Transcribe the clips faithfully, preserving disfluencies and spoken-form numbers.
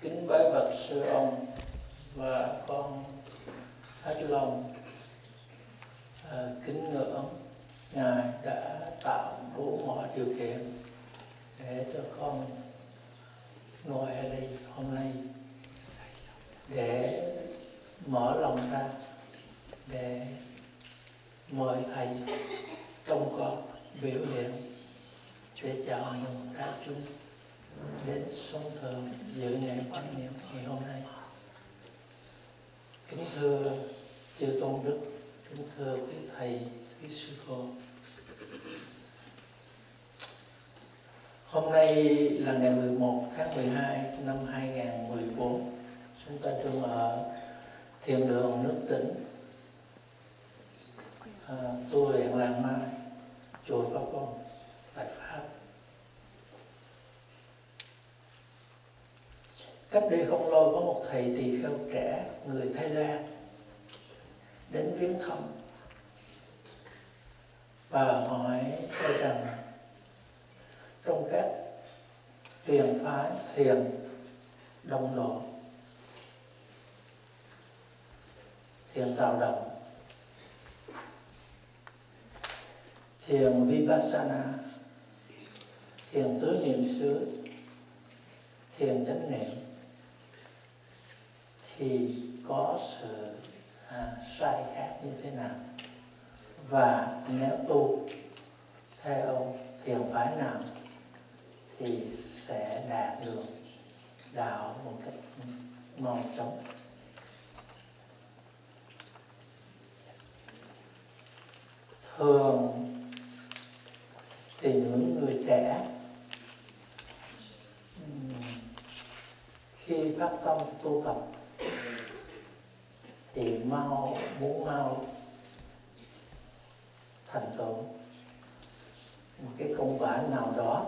Kính bái bạch sư ông và con hết lòng à, kính ngưỡng Ngài đã tạo đủ mọi điều kiện để cho con ngồi ở đây hôm nay để mở lòng ra để mời thầy trong con biểu hiện để chào mừng đại chúng đến sống thượng dự ngày chánh niệm ngày hôm nay. Kính thưa chư tôn đức, kính thưa quý thầy, quý sư cô. Hôm nay là ngày mười một tháng mười hai năm hai nghìn không trăm mười bốn. Chúng ta đang ở thiền đường nước Tĩnh, à, tu viện Làng Mai, chùa Pháp Vong tại Pháp. Cách đây không lâu có một thầy tỳ kheo trẻ người Thái Lan đến viếng thăm và hỏi tôi rằng trong các truyền phái thiền đông độ, thiền tạo động, thiền Vipassana, thiền tứ niệm xứ, thiền chánh niệm thì có sự à, sai khác như thế nào, và nếu tu theo thiền phái nào thì sẽ đạt được đạo một cách mau chóng. Thường thì những người trẻ khi phát tâm tu tập thì mau muốn mau thành tựu một cái công bản nào đó.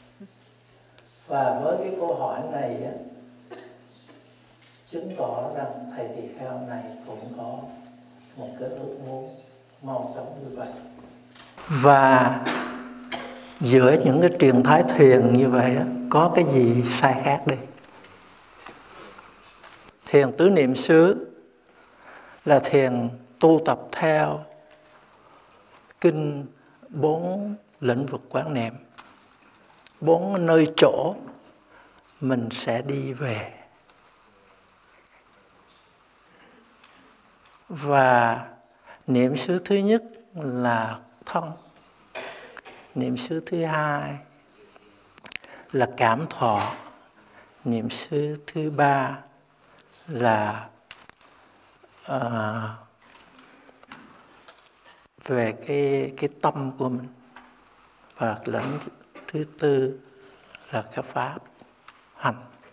Và với cái câu hỏi này á, chứng tỏ rằng thầy tỳ kheo này cũng có một cái ước muốn mau chóng như vậy. Và giữa những cái truyền thái thiền như vậy á, có cái gì sai khác đi? Thiền tứ niệm xứ là thiền tu tập theo kinh bốn lĩnh vực quán niệm, bốn nơi chỗ mình sẽ đi về. Và niệm xứ thứ nhất là thân, niệm xứ thứ hai là cảm thọ, niệm xứ thứ ba là uh, về cái cái tâm của mình, và lĩnh thứ tư là cái pháp hành.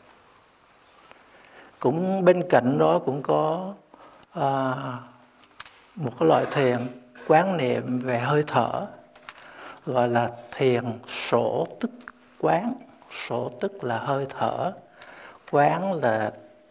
Cũng bên cạnh đó cũng có uh, một cái loại thiền quán niệm về hơi thở, gọi là thiền sổ tức quán. Sổ tức là hơi thở, quán là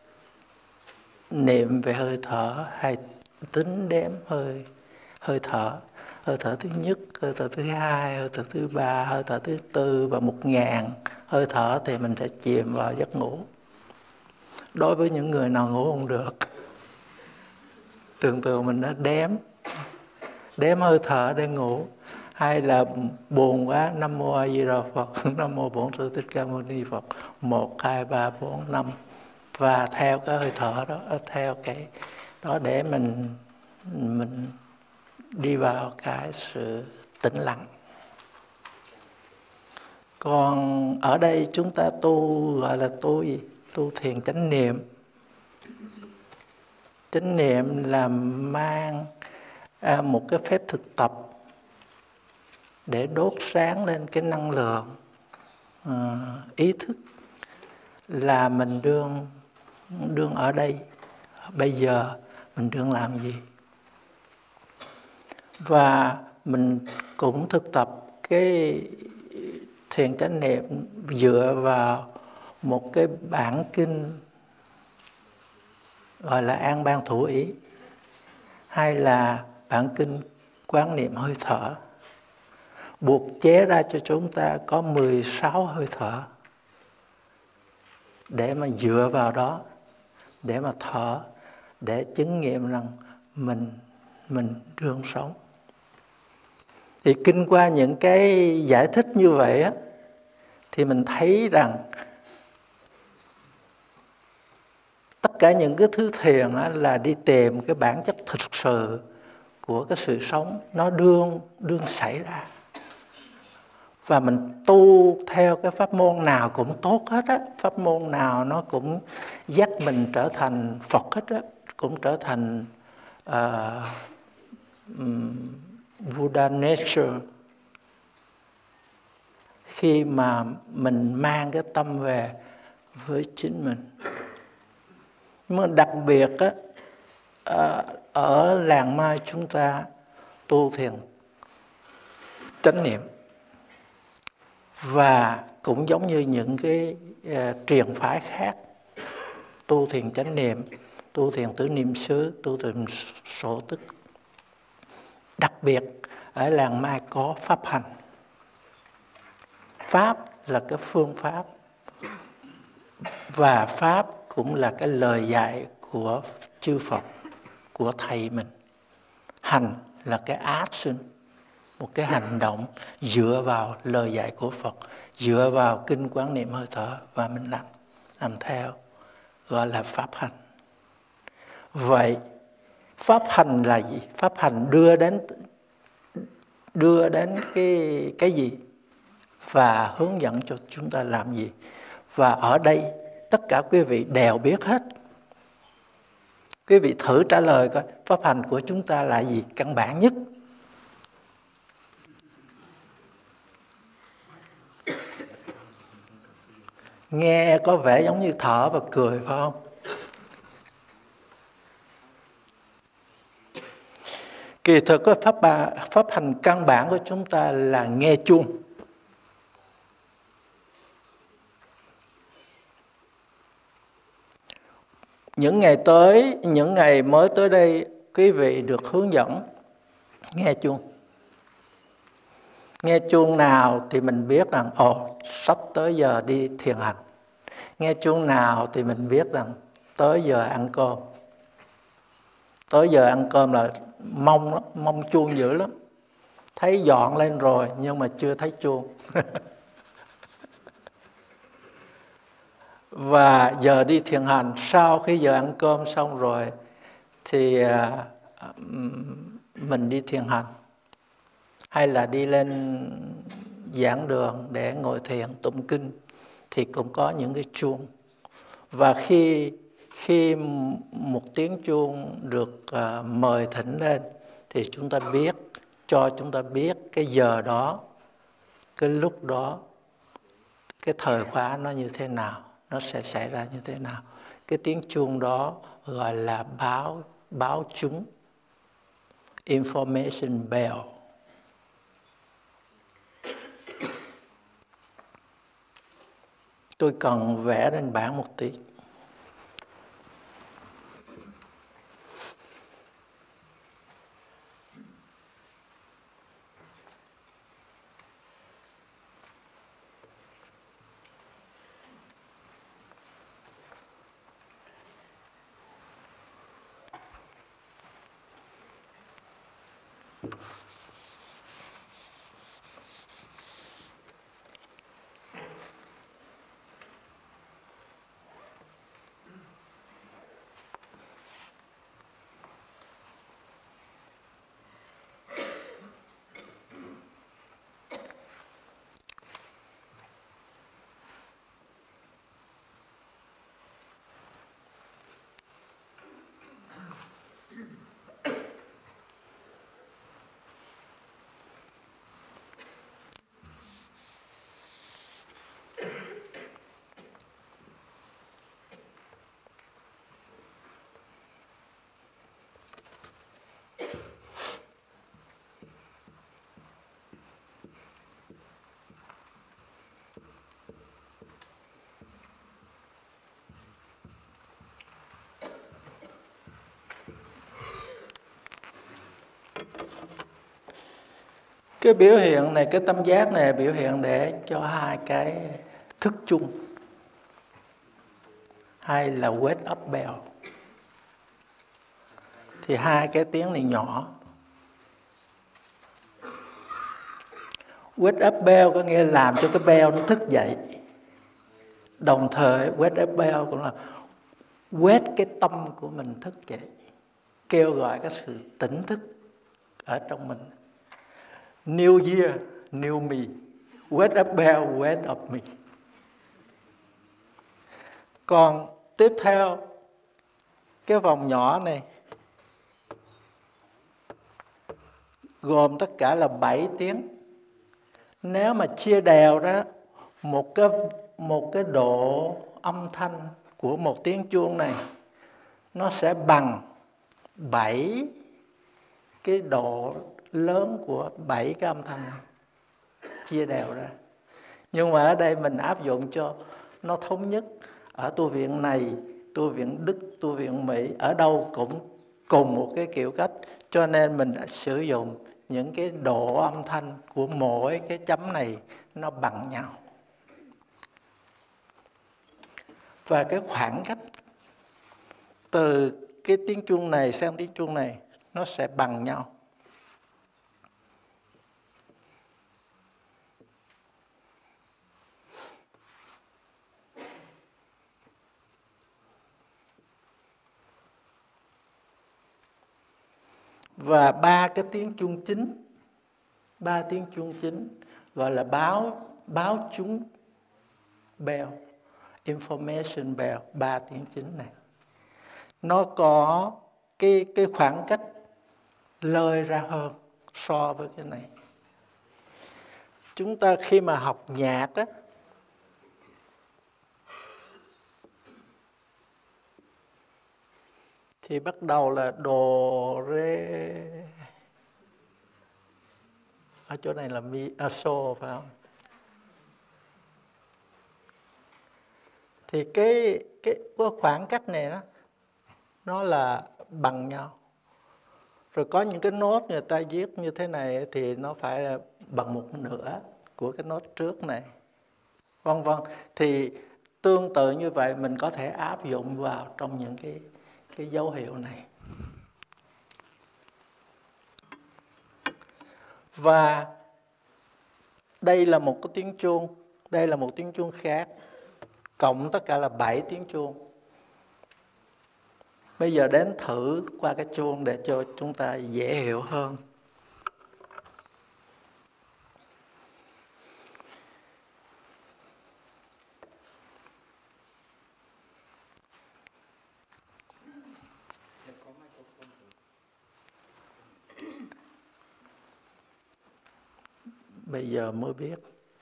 niệm về hơi thở hay tính đếm hơi hơi thở. Hơi thở thứ nhất, hơi thở thứ hai, hơi thở thứ ba, hơi thở thứ tư, và một ngàn hơi thở thì mình sẽ chìm vào giấc ngủ. Đối với những người nào ngủ không được, tưởng tượng mình đã đếm đếm hơi thở để ngủ, hay là buồn quá, Nam Mô A Di Đà Phật, Nam Mô Bổn Sư Thích Ca Mâu Ni Phật, một hai ba bốn năm, và theo cái hơi thở đó, theo cái đó để mình mình đi vào cái sự tĩnh lặng. Còn ở đây chúng ta tu gọi là tu gì? Tu thiền chánh niệm. Chánh niệm là mang à, một cái phép thực tập để đốt sáng lên cái năng lượng à, ý thức là mình đương đương ở đây, bây giờ mình đương làm gì. Và mình cũng thực tập cái thiền chánh niệm dựa vào một cái bản kinh gọi là An Ban Thủ Ý, hay là bản kinh quán niệm hơi thở, buộc chế ra cho chúng ta có mười sáu hơi thở để mà dựa vào đó, để mà thở, để chứng nghiệm rằng mình mình đương sống. Thì kinh qua những cái giải thích như vậy á, thì mình thấy rằng tất cả những cái thứ thiền á, là đi tìm cái bản chất thực sự của cái sự sống, nó đương đương xảy ra. Và mình tu theo cái pháp môn nào cũng tốt hết á, pháp môn nào nó cũng dắt mình trở thành Phật hết á, cũng trở thành uh, um, Buddha nature. Khi mà mình mang cái tâm về với chính mình. Nhưng mà đặc biệt á, ở làng Mai chúng ta tu thiền chánh niệm. Và cũng giống như những cái uh, truyền phái khác, tu thiền chánh niệm, tu thiền tứ niệm xứ, tu thiền sổ tức. Đặc biệt ở làng Mai có pháp hành. Pháp là cái phương pháp, và pháp cũng là cái lời dạy của chư Phật, của thầy mình. Hành là cái action, một cái hành động dựa vào lời dạy của Phật, dựa vào kinh quán niệm hơi thở và mình làm, làm theo, gọi là pháp hành. Vậy pháp hành là gì? Pháp hành đưa đến đưa đến cái cái gì và hướng dẫn cho chúng ta làm gì? Và ở đây tất cả quý vị đều biết hết. Quý vị thử trả lời coi, pháp hành của chúng ta là gì? Căn bản nhất. Nghe có vẻ giống như thở và cười phải không? Kỳ thực cái pháp, pháp hành căn bản của chúng ta là nghe chuông. Những ngày tới, những ngày mới tới đây, quý vị được hướng dẫn nghe chuông. Nghe chuông nào thì mình biết rằng ồ, sắp tới giờ đi thiền hành. Nghe chuông nào thì mình biết rằng tới giờ ăn cơm. Tới giờ ăn cơm là mong lắm, mong chuông dữ lắm. Thấy dọn lên rồi nhưng mà chưa thấy chuông. Và giờ đi thiền hành, sau khi giờ ăn cơm xong rồi thì uh, mình đi thiền hành. Hay là đi lên giảng đường để ngồi thiền tụng kinh thì cũng có những cái chuông. Và khi khi một tiếng chuông được uh, mời thỉnh lên thì chúng ta biết, cho chúng ta biết cái giờ đó, cái lúc đó, cái thời khóa nó như thế nào, nó sẽ xảy ra như thế nào. Cái tiếng chuông đó gọi là báo báo chúng, information bell. Tôi cần vẽ lên bảng một tí. Cái biểu hiện này, cái tâm giác này biểu hiện để cho hai cái thức chung. hay là wake up bell. Thì hai cái tiếng này nhỏ. Wake up bell có nghĩa là làm cho cái bell nó thức dậy. Đồng thời wake up bell cũng là quét cái tâm của mình thức dậy, kêu gọi cái sự tỉnh thức ở trong mình. New year, new me. Wake up bell, wake up me. Còn tiếp theo, cái vòng nhỏ này gồm tất cả là bảy tiếng. Nếu mà chia đều ra, một cái, một cái độ âm thanh của một tiếng chuông này nó sẽ bằng bảy cái độ lớn của bảy cái âm thanh này, chia đều ra. Nhưng mà ở đây mình áp dụng cho nó thống nhất. Ở tu viện này, tu viện Đức, tu viện Mỹ, ở đâu cũng cùng một cái kiểu cách. Cho nên mình đã sử dụng những cái độ âm thanh của mỗi cái chấm này nó bằng nhau. Và cái khoảng cách từ cái tiếng chuông này sang tiếng chuông này nó sẽ bằng nhau. Và ba cái tiếng chuông chính, ba tiếng chuông chính gọi là báo báo chúng bell, information bell, ba tiếng chính này. Nó có cái cái khoảng cách lơi ra hơn so với cái này. Chúng ta khi mà học nhạc á, thì bắt đầu là đồ rê, ở chỗ này là mi, à, xô phải không? Thì cái cái cái khoảng cách này đó nó là bằng nhau. Rồi có những cái nốt người ta viết như thế này thì nó phải là bằng một nửa của cái nốt trước này, vân vân. Thì tương tự như vậy mình có thể áp dụng vào trong những cái cái dấu hiệu này. Và đây là một cái tiếng chuông, đây là một tiếng chuông khác, cộng tất cả là bảy tiếng chuông. Bây giờ đến thử qua cái chuông để cho chúng ta dễ hiểu hơn. Bây giờ mới biết.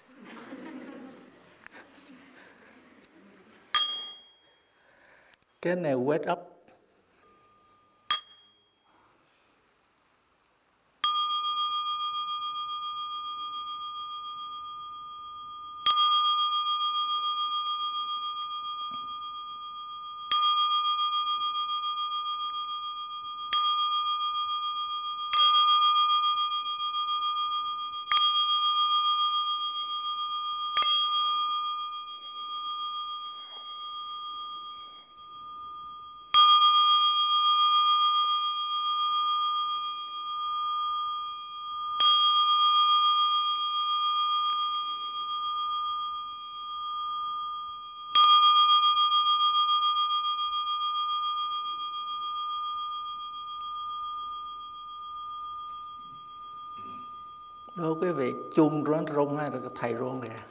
Cái này wake up. Đố quý vị chuông rung rung hay là thầy rung kìa.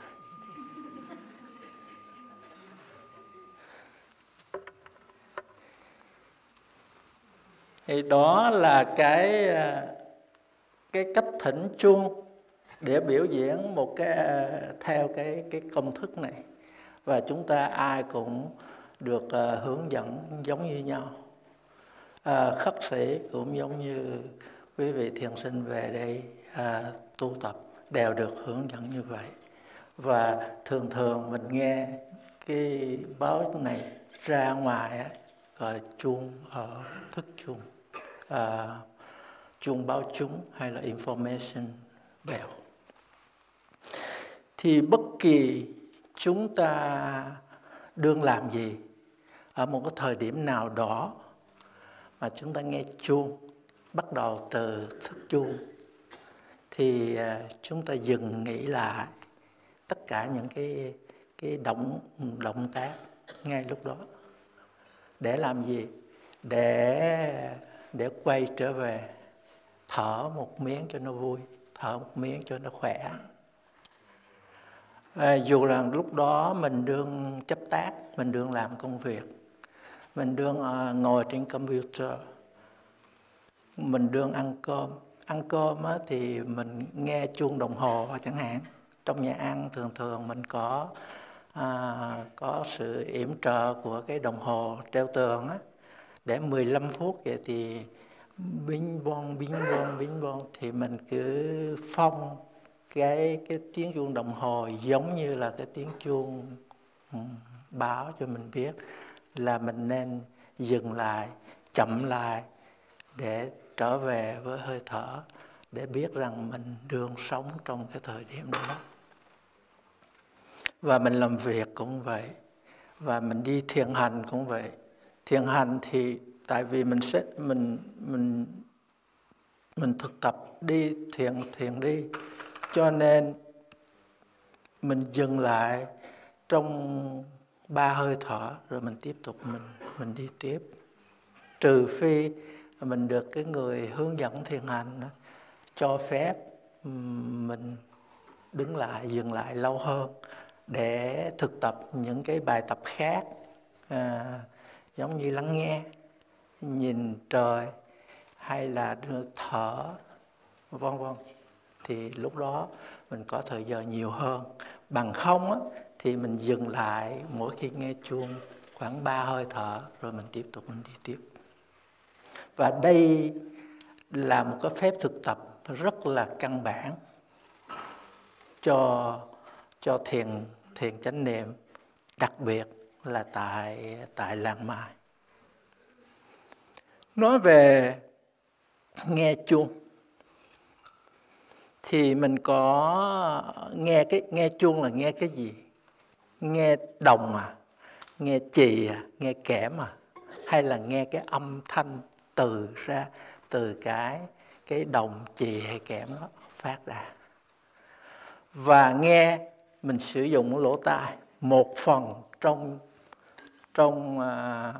Thì đó là cái cái cách thỉnh chuông để biểu diễn một cái theo cái cái công thức này. Và chúng ta ai cũng được uh, hướng dẫn giống như nhau. Uh, khất sĩ cũng giống như quý vị thiền sinh về đây uh, tu tập đều được hướng dẫn như vậy. Và thường thường mình nghe cái báo này ra ngoài á, gọi là chuông ở uh, thức chuông, uh, chuông báo chúng hay là information bell. Thì bất kỳ chúng ta đương làm gì, ở một cái thời điểm nào đó mà chúng ta nghe chuông, bắt đầu từ thức chuông, thì chúng ta dừng nghĩ lại tất cả những cái cái động động tác ngay lúc đó. Để làm gì? Để để quay trở về, thở một miếng cho nó vui, thở một miếng cho nó khỏe. À, dù là lúc đó mình đương chấp tác, mình đương làm công việc, mình đương uh, ngồi trên computer, mình đương ăn cơm. Ăn cơm á, thì mình nghe chuông đồng hồ chẳng hạn. Trong nhà ăn thường thường mình có à, có sự yểm trợ của cái đồng hồ treo tường á, để mười lăm phút vậy thì bing bong bing bong bing bong thì mình cứ phong cái cái tiếng chuông đồng hồ giống như là cái tiếng chuông báo cho mình biết là mình nên dừng lại, chậm lại để trở về với hơi thở, để biết rằng mình đương sống trong cái thời điểm đó. Và mình làm việc cũng vậy, và mình đi thiền hành cũng vậy. Thiền hành thì tại vì mình sẽ mình mình mình thực tập đi thiền thiền đi, cho nên mình dừng lại trong ba hơi thở rồi mình tiếp tục mình mình đi tiếp. Trừ phi mình được cái người hướng dẫn thiền hành đó, cho phép mình đứng lại, dừng lại lâu hơn để thực tập những cái bài tập khác, à, giống như lắng nghe, nhìn trời hay là thở, vân vân. Thì lúc đó mình có thời giờ nhiều hơn. Bằng không á, thì mình dừng lại mỗi khi nghe chuông khoảng ba hơi thở rồi mình tiếp tục mình đi tiếp. Và đây là một cái phép thực tập rất là căn bản cho cho thiền thiền chánh niệm, đặc biệt là tại tại làng Mai. Nói về nghe chuông thì mình có nghe cái nghe chuông là nghe cái gì? Nghe đồng à, nghe chì à, nghe kẽm à, hay là nghe cái âm thanh từ ra từ cái cái đồng chì hay kẽm đó phát ra. Và nghe mình sử dụng lỗ tai, một phần trong trong uh,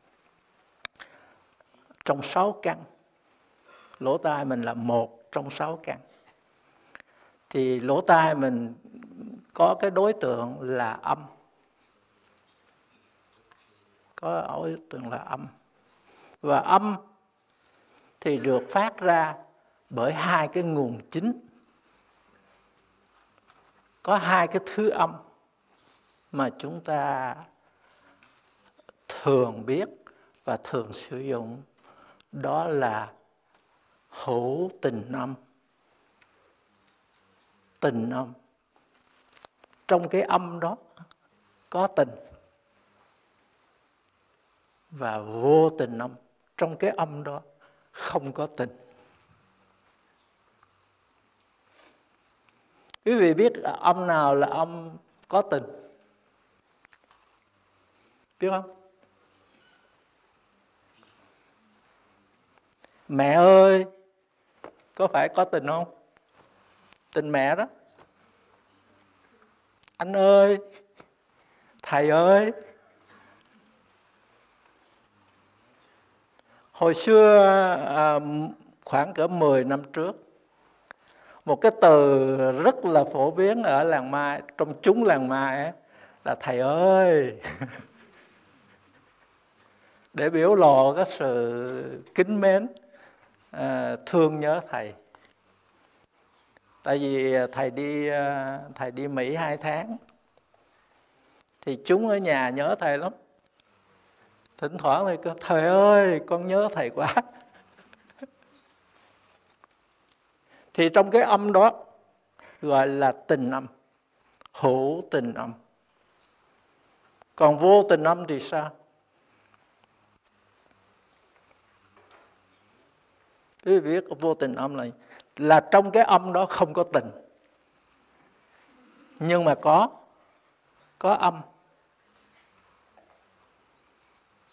trong sáu căn. Lỗ tai mình là một trong sáu căn. Thì lỗ tai mình có cái đối tượng là âm. Có đối tượng là âm. Và âm thì được phát ra bởi hai cái nguồn chính. Có hai cái thứ âm mà chúng ta thường biết và thường sử dụng, đó là hữu tình âm, tình âm. Trong cái âm đó có tình, và vô tình âm, trong cái âm đó không có tình. Quý vị biết âm nào là âm có tình? Biết không? Mẹ ơi, có phải có tình không? Tình mẹ đó. Anh ơi, thầy ơi. Hồi xưa à, khoảng cỡ mười năm trước, một cái từ rất là phổ biến ở làng Mai, trong chúng làng Mai ấy, là thầy ơi. Để biểu lộ cái sự kính mến, à, thương nhớ thầy. Tại vì thầy đi thầy đi Mỹ hai tháng, thì chúng ở nhà nhớ thầy lắm. Thỉnh thoảng thì con thầy ơi, con nhớ thầy quá. Thì trong cái âm đó gọi là tình âm, hữu tình âm. Còn vô tình âm thì sao? Quý vị biết vô tình âm này là trong cái âm đó không có tình, nhưng mà có có âm.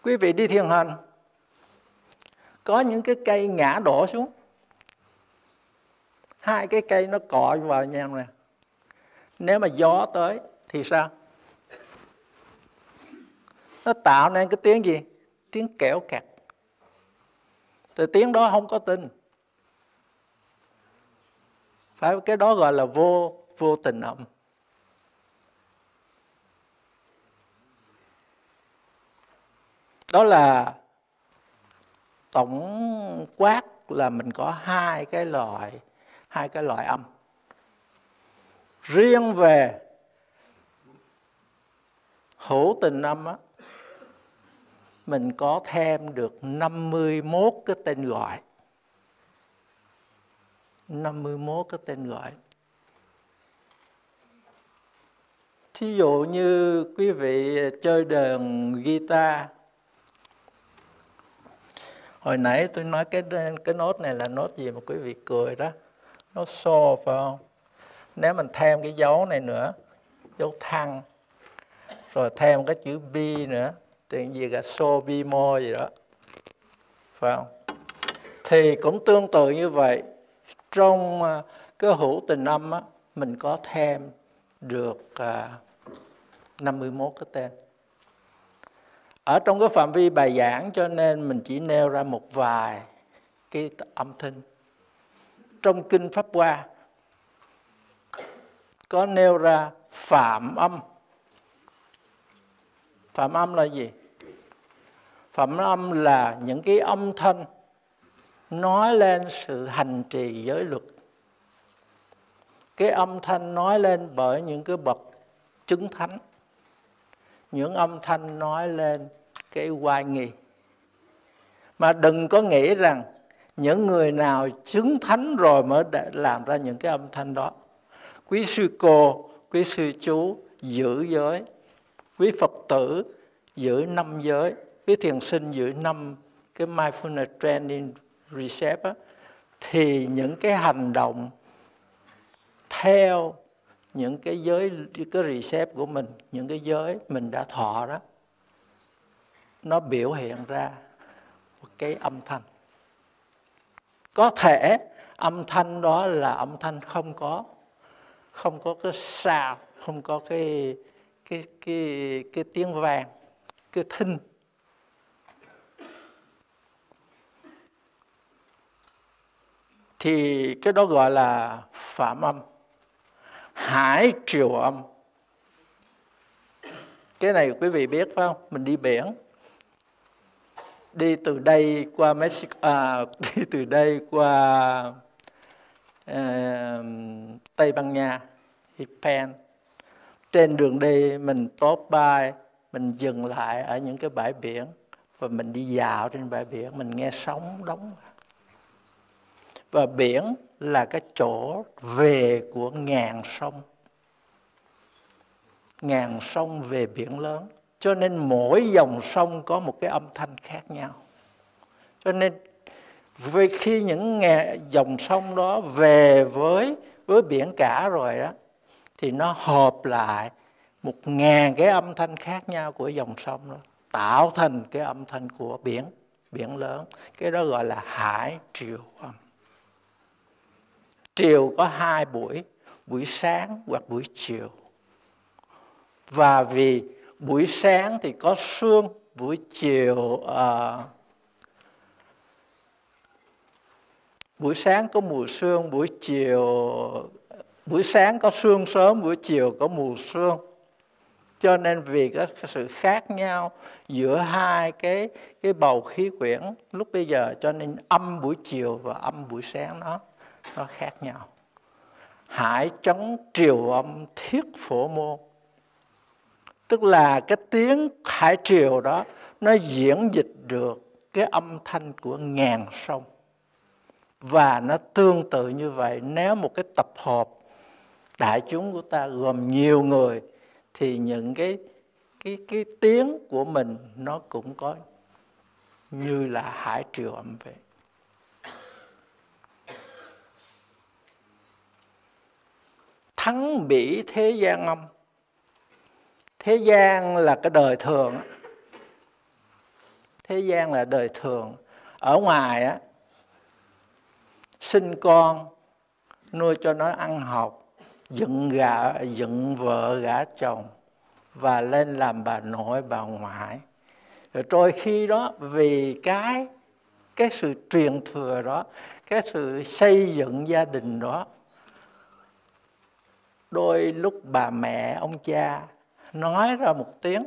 Quý vị đi thiền hành, có những cái cây ngã đổ xuống, hai cái cây nó cọ vào nhau nè. Nếu mà gió tới thì sao? Nó tạo nên cái tiếng gì? Tiếng kẽo kẹt. Từ tiếng đó không có tin. Phải, cái đó gọi là vô vô tình âm. Đó là tổng quát là mình có hai cái loại hai cái loại âm. Riêng về hữu tình âm á, mình có thêm được năm mươi mốt cái tên gọi. năm mươi mốt cái tên gọi. Thí dụ như quý vị chơi đàn guitar. Hồi nãy tôi nói cái cái nốt này là nốt gì mà quý vị cười đó. Nốt so phải không? Nếu mình thêm cái dấu này nữa, dấu thăng, rồi thêm cái chữ B nữa, tiền gì cả so bi mo gì đó, phải không? Thì cũng tương tự như vậy. Trong cái hữu tình âm á, mình có thêm được năm mươi mốt cái tên. Ở trong cái phạm vi bài giảng cho nên mình chỉ nêu ra một vài cái âm thanh. Trong Kinh Pháp Hoa có nêu ra phạm âm. Phạm âm là gì? Phạm âm là những cái âm thanh nói lên sự hành trì giới luật. Cái âm thanh nói lên bởi những cái bậc chứng thánh. Những âm thanh nói lên cái oai nghi. Mà đừng có nghĩ rằng những người nào chứng thánh rồi mới làm ra những cái âm thanh đó. Quý sư cô, quý sư chú giữ giới, quý Phật tử giữ năm giới, quý thiền sinh giữ năm cái mindfulness training reset á, thì những cái hành động theo những cái giới, cái reset của mình, những cái giới mình đã thọ đó, nó biểu hiện ra một cái âm thanh. Có thể âm thanh đó là âm thanh không có không có cái sound, không có cái cái cái cái tiếng vang, cái thinh. Thì cái đó gọi là phạm âm. Hải triều âm. Cái này quý vị biết phải không? Mình đi biển, đi từ đây qua Mexico, à, đi từ đây qua à, Tây Ban Nha, Japan. Trên đường đi mình stop by, mình dừng lại ở những cái bãi biển và mình đi dạo trên bãi biển, mình nghe sóng đóng. Và biển là cái chỗ về của ngàn sông. Ngàn sông về biển lớn. Cho nên mỗi dòng sông có một cái âm thanh khác nhau. Cho nên vì khi những dòng sông đó về với, với biển cả rồi đó, thì nó hợp lại một ngàn cái âm thanh khác nhau của dòng sông đó, tạo thành cái âm thanh của biển, biển lớn. Cái đó gọi là hải triều âm. Triều có hai buổi, buổi sáng hoặc buổi chiều. Và vì buổi sáng thì có sương, buổi chiều uh, buổi sáng có mùa sương, buổi chiều buổi sáng có sương sớm, buổi chiều có mùa sương. Cho nên vì cái sự khác nhau giữa hai cái cái bầu khí quyển lúc bây giờ, cho nên âm buổi chiều và âm buổi sáng nó nó khác nhau. Hải trấn triều âm thiết phổ môn. Tức là cái tiếng hải triều đó nó diễn dịch được cái âm thanh của ngàn sông. Và nó tương tự như vậy, nếu một cái tập hợp đại chúng của ta gồm nhiều người thì những cái cái cái tiếng của mình nó cũng có như là hải triều âm vậy. Thắng bỉ thế gian âm. Thế gian là cái đời thường. Thế gian là đời thường. Ở ngoài á, sinh con, nuôi cho nó ăn học, dựng gà, dựng vợ gả chồng và lên làm bà nội bà ngoại. Rồi trôi khi đó vì cái cái sự truyền thừa đó, cái sự xây dựng gia đình đó, đôi lúc bà mẹ ông cha nói ra một tiếng,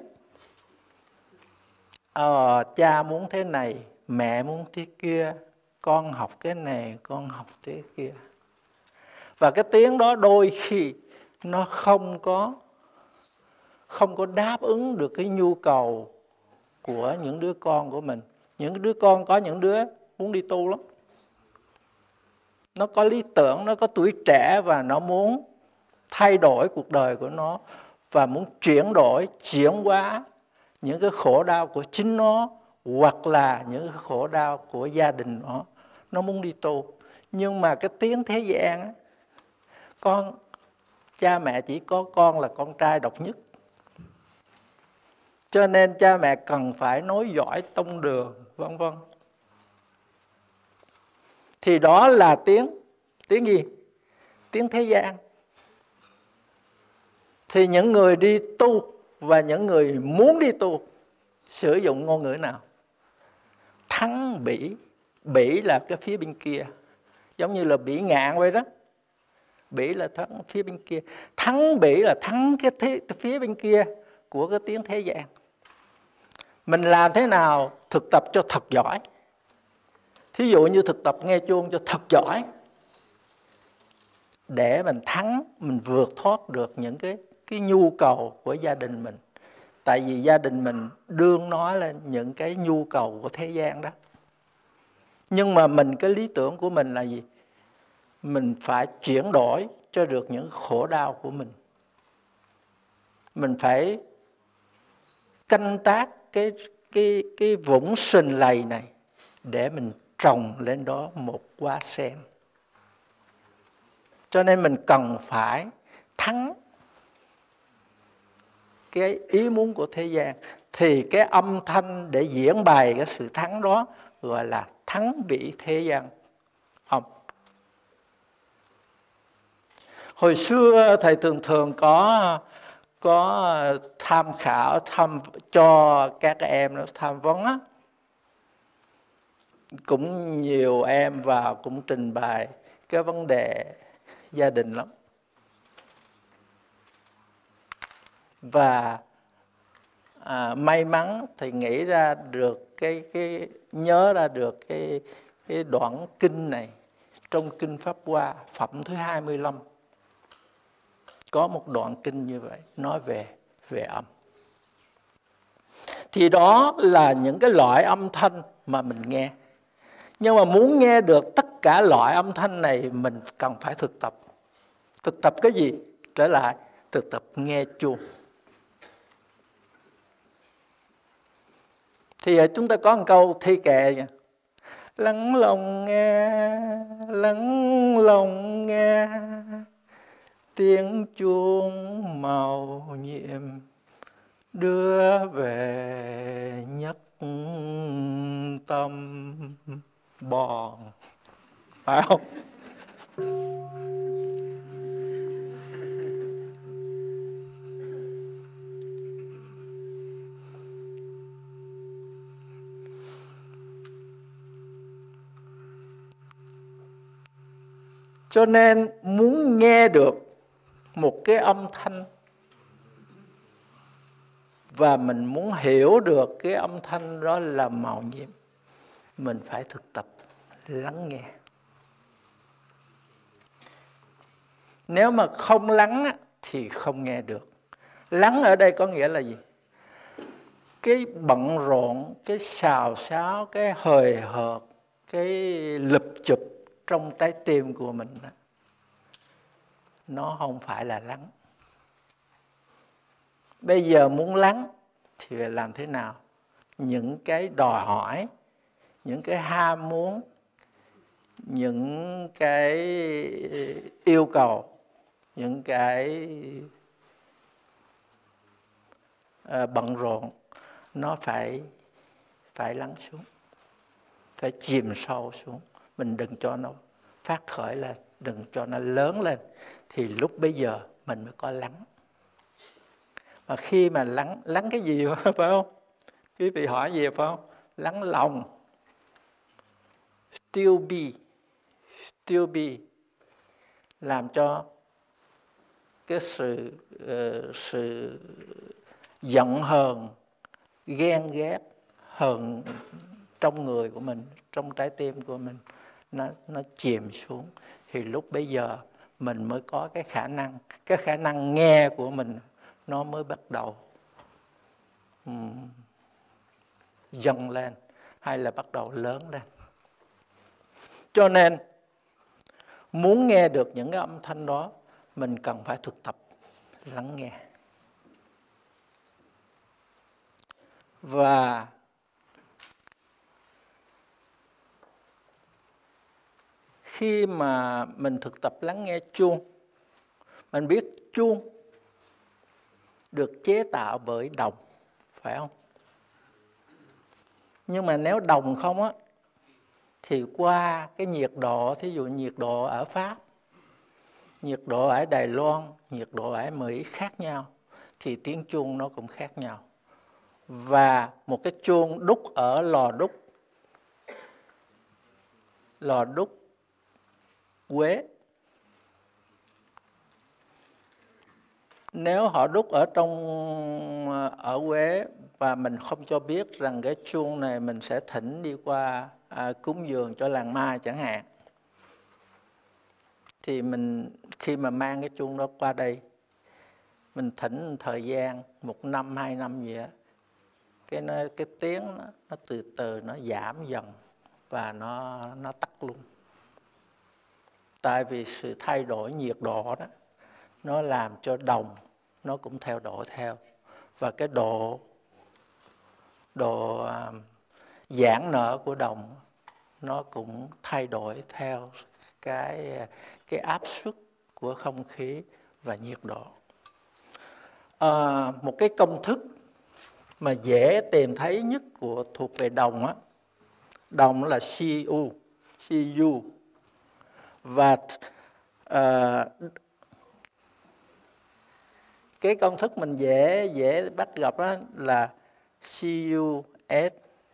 ờ, cha muốn thế này, mẹ muốn thế kia, con học cái này, con học thế kia. Và cái tiếng đó đôi khi nó không có không có đáp ứng được cái nhu cầu của những đứa con của mình. Những đứa con có những đứa muốn đi tu lắm. Nó có lý tưởng, nó có tuổi trẻ và nó muốn thay đổi cuộc đời của nó và muốn chuyển đổi, chuyển hóa những cái khổ đau của chính nó hoặc là những cái khổ đau của gia đình nó. Nó muốn đi tu. Nhưng mà cái tiếng thế gian á, con, cha mẹ chỉ có con là con trai độc nhất. Cho nên cha mẹ cần phải nối dõi tông đường, vân vân. Thì đó là tiếng, tiếng gì? Tiếng thế gian. Thì những người đi tu và những người muốn đi tu sử dụng ngôn ngữ nào? Thắng bỉ. Bỉ là cái phía bên kia. Giống như là bỉ ngạn vậy đó. Bỉ là thắng phía bên kia. Thắng bỉ là thắng cái, thế, cái phía bên kia của cái tiếng thế gian. Mình làm thế nào thực tập cho thật giỏi. Thí dụ như thực tập nghe chuông cho thật giỏi, để mình thắng, mình vượt thoát được những cái, cái nhu cầu của gia đình mình. Tại vì gia đình mình đương nói lên những cái nhu cầu của thế gian đó. Nhưng mà mình, cái lý tưởng của mình là gì? Mình phải chuyển đổi cho được những khổ đau của mình. Mình phải canh tác cái, cái, cái vũng sình lầy này để mình trồng lên đó một hoa sen. Cho nên mình cần phải thắng cái ý muốn của thế gian. Thì cái âm thanh để diễn bày cái sự thắng đó gọi là thắng bỉ thế gian âm. Hồi xưa thầy thường thường có có tham khảo, tham cho các em nó tham vấn á. Cũng nhiều em vào cũng trình bày cái vấn đề gia đình lắm. Và à, may mắn thì nghĩ ra được cái cái nhớ ra được cái cái đoạn kinh này trong kinh Pháp Hoa phẩm thứ hai mươi lăm. Có một đoạn kinh như vậy nói về về âm. Thì đó là những cái loại âm thanh mà mình nghe. Nhưng mà muốn nghe được tất cả loại âm thanh này mình cần phải thực tập. Thực tập cái gì? Trở lại thực tập nghe chuông. Thì chúng ta có một câu thi kệ nha. Lắng lòng nghe, lắng lòng nghe, tiếng chuông màu nhiệm đưa về nhất tâm bòn. Phải không? Cho nên muốn nghe được một cái âm thanh và mình muốn hiểu được cái âm thanh đó là màu nhiệm, mình phải thực tập lắng nghe. Nếu mà không lắng thì không nghe được. Lắng ở đây có nghĩa là gì? Cái bận rộn, cái xào xáo, cái hời hợt, cái lụp chụp trong trái tim của mình đó, nó không phải là lắng. Bây giờ muốn lắng thì phải làm thế nào? Những cái đòi hỏi, những cái ham muốn, những cái yêu cầu, những cái uh, bận rộn, nó phải phải lắng xuống, phải chìm sâu xuống. Mình đừng cho nó phát khởi lên, đừng cho nó lớn lên. Thì lúc bây giờ mình mới có lắng. Mà khi mà lắng, lắng cái gì phải không? Quý vị hỏi gì phải không? Lắng lòng. Still be. Still be. Làm cho cái sự, uh, sự giận hờn, ghen ghét, hờn trong người của mình, trong trái tim của mình, nó, nó chìm xuống. Thì lúc bây giờ mình mới có cái khả năng, cái khả năng nghe của mình nó mới bắt đầu um, dâng lên, hay là bắt đầu lớn lên. Cho nên muốn nghe được những cái âm thanh đó, mình cần phải thực tập lắng nghe. Và khi mà mình thực tập lắng nghe chuông, mình biết chuông được chế tạo bởi đồng, phải không? Nhưng mà nếu đồng không á, thì qua cái nhiệt độ, thí dụ nhiệt độ ở Pháp, nhiệt độ ở Đài Loan, nhiệt độ ở Mỹ khác nhau, thì tiếng chuông nó cũng khác nhau. Và một cái chuông đúc ở lò đúc, lò đúc Quế, nếu họ đúc ở trong ở Quế và mình không cho biết rằng cái chuông này mình sẽ thỉnh đi qua à, cúng dường cho làng Mai chẳng hạn, thì mình khi mà mang cái chuông đó qua đây, mình thỉnh thời gian một năm hai năm gì á, cái nó, cái tiếng nó, nó từ từ nó giảm dần và nó nó tắt luôn. Tại vì sự thay đổi nhiệt độ đó, nó làm cho đồng nó cũng theo đổi theo. Và cái độ độ uh, giãn nở của đồng nó cũng thay đổi theo cái cái áp suất của không khí và nhiệt độ. À, một cái công thức mà dễ tìm thấy nhất của thuộc về đồng á, đồng là Cu, Cu. Và uh, cái công thức mình dễ dễ bắt gặp đó là Cu S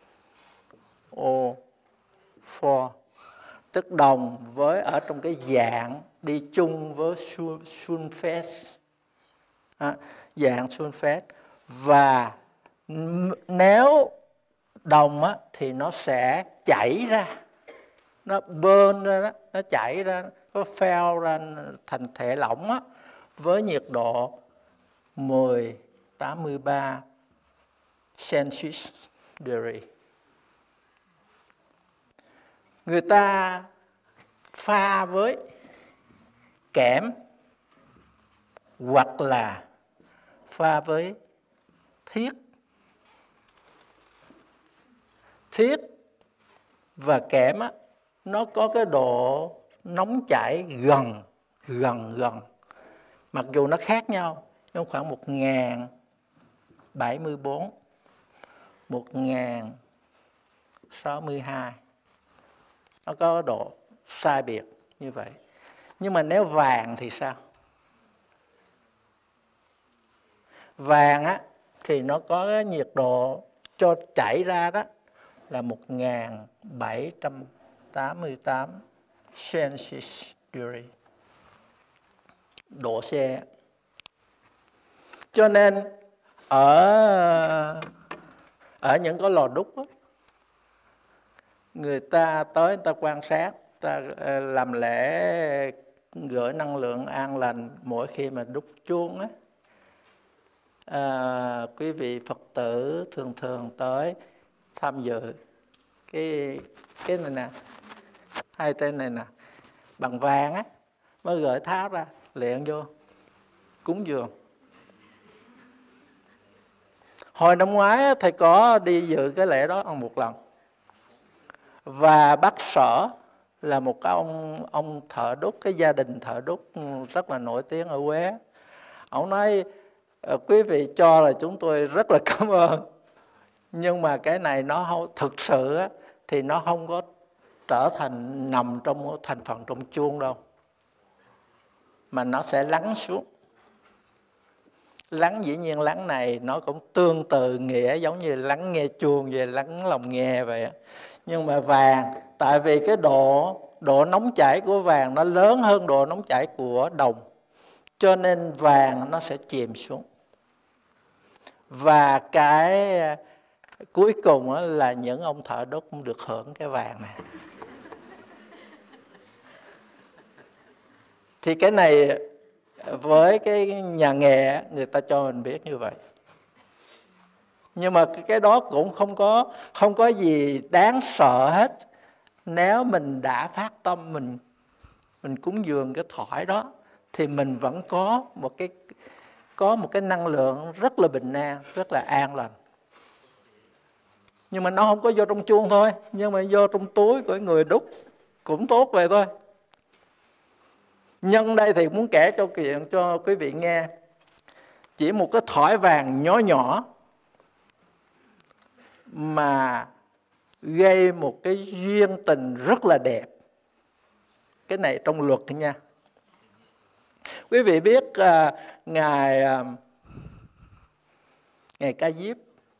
O bốn, tức đồng với ở trong cái dạng đi chung với sulfate, à, dạng sulfate. Và nếu đồng á, thì nó sẽ chảy ra, nó burn ra đó, nó chảy ra, nó phèo ra thành thể lỏng á, với nhiệt độ mười tám mươi ba Celsius degree. Người ta pha với kẽm hoặc là pha với thiết. Thiết và kẽm á, nó có cái độ nóng chảy gần, gần, gần. Mặc dù nó khác nhau, nhưng khoảng một nghìn bảy mươi bốn, một nghìn sáu mươi hai. Nó có độ sai biệt như vậy. Nhưng mà nếu vàng thì sao? Vàng á, thì nó có cái nhiệt độ cho chảy ra đó là một nghìn bảy trăm tám mươi tám Celsius degree, độ C. Cho nên ở ở những cái lò đúc đó, người ta tới người ta quan sát, ta làm lễ gửi năng lượng an lành mỗi khi mà đúc chuông á. À, quý vị Phật tử thường thường tới tham dự cái cái này nè, hai trên này nè, bằng vàng á, mới gửi tháo ra luyện vô cúng dường. Hồi năm ngoái thầy có đi dự cái lễ đó một lần, và bác Sở là một cái ông ông thợ đúc, cái gia đình thợ đúc rất là nổi tiếng ở Huế. Ông nói quý vị cho là chúng tôi rất là cảm ơn, Nhưng mà cái này nó không, thực sự á, thì nó không có trở thành nằm trong thành phần trong chuông đâu, mà nó sẽ lắng xuống. Lắng dĩ nhiên lắng này nó cũng tương tự nghĩa giống như lắng nghe chuông về lắng lòng nghe vậy. Nhưng mà vàng, tại vì cái độ độ nóng chảy của vàng nó lớn hơn độ nóng chảy của đồng, cho nên vàng nó sẽ chìm xuống. Và cái cuối cùng là những ông thợ đúc cũng được hưởng cái vàng này. Thì cái này với cái nhà nghề người ta cho mình biết như vậy. Nhưng mà cái đó cũng không có không có gì đáng sợ hết. Nếu mình đã phát tâm mình mình cúng dường cái thỏi đó thì mình vẫn có một cái có một cái năng lượng rất là bình an, rất là an lành. Nhưng mà nó không có vô trong chuông thôi, nhưng mà vô trong túi của người đúc cũng tốt vậy thôi. Nhân đây thì muốn kể cho chuyện cho quý vị nghe, chỉ một cái thỏi vàng nhỏ nhỏ mà gây một cái duyên tình rất là đẹp. Cái này trong luật thôi nha. Quý vị biết uh, ngài uh, ngài Ca Diếp,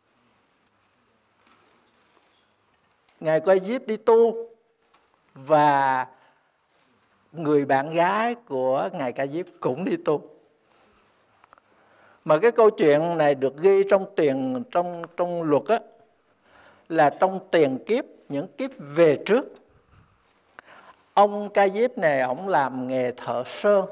ngài Ca Diếp đi tu và người bạn gái của ngài Ca Diếp cũng đi tu. Mà cái câu chuyện này được ghi trong tiền trong trong luật á, là trong tiền kiếp, những kiếp về trước. Ông Ca Diếp này ổng làm nghề thợ sơn.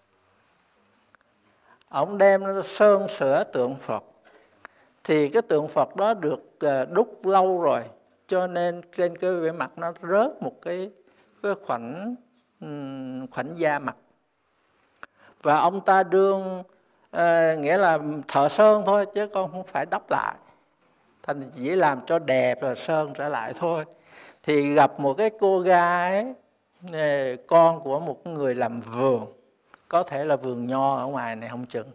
Ông đem sơn sửa tượng Phật. Thì cái tượng Phật đó được đúc lâu rồi, cho nên trên cái bề mặt nó rớt một cái cái khoảnh khoảnh da mặt. Và ông ta đương à, nghĩa là thợ sơn thôi chứ con không phải đắp lại, thành chỉ làm cho đẹp rồi sơn trở lại thôi. Thì gặp một cái cô gái con của một người làm vườn, có thể là vườn nho ở ngoài này không chừng,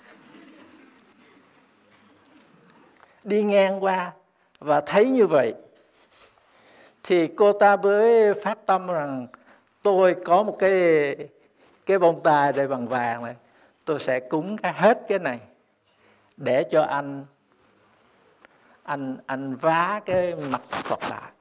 đi ngang qua và thấy như vậy thì cô ta mới phát tâm rằng tôi có một cái cái bông tai đây bằng vàng này, tôi sẽ cúng cái hết cái này để cho anh anh anh vá cái mặt Phật lại.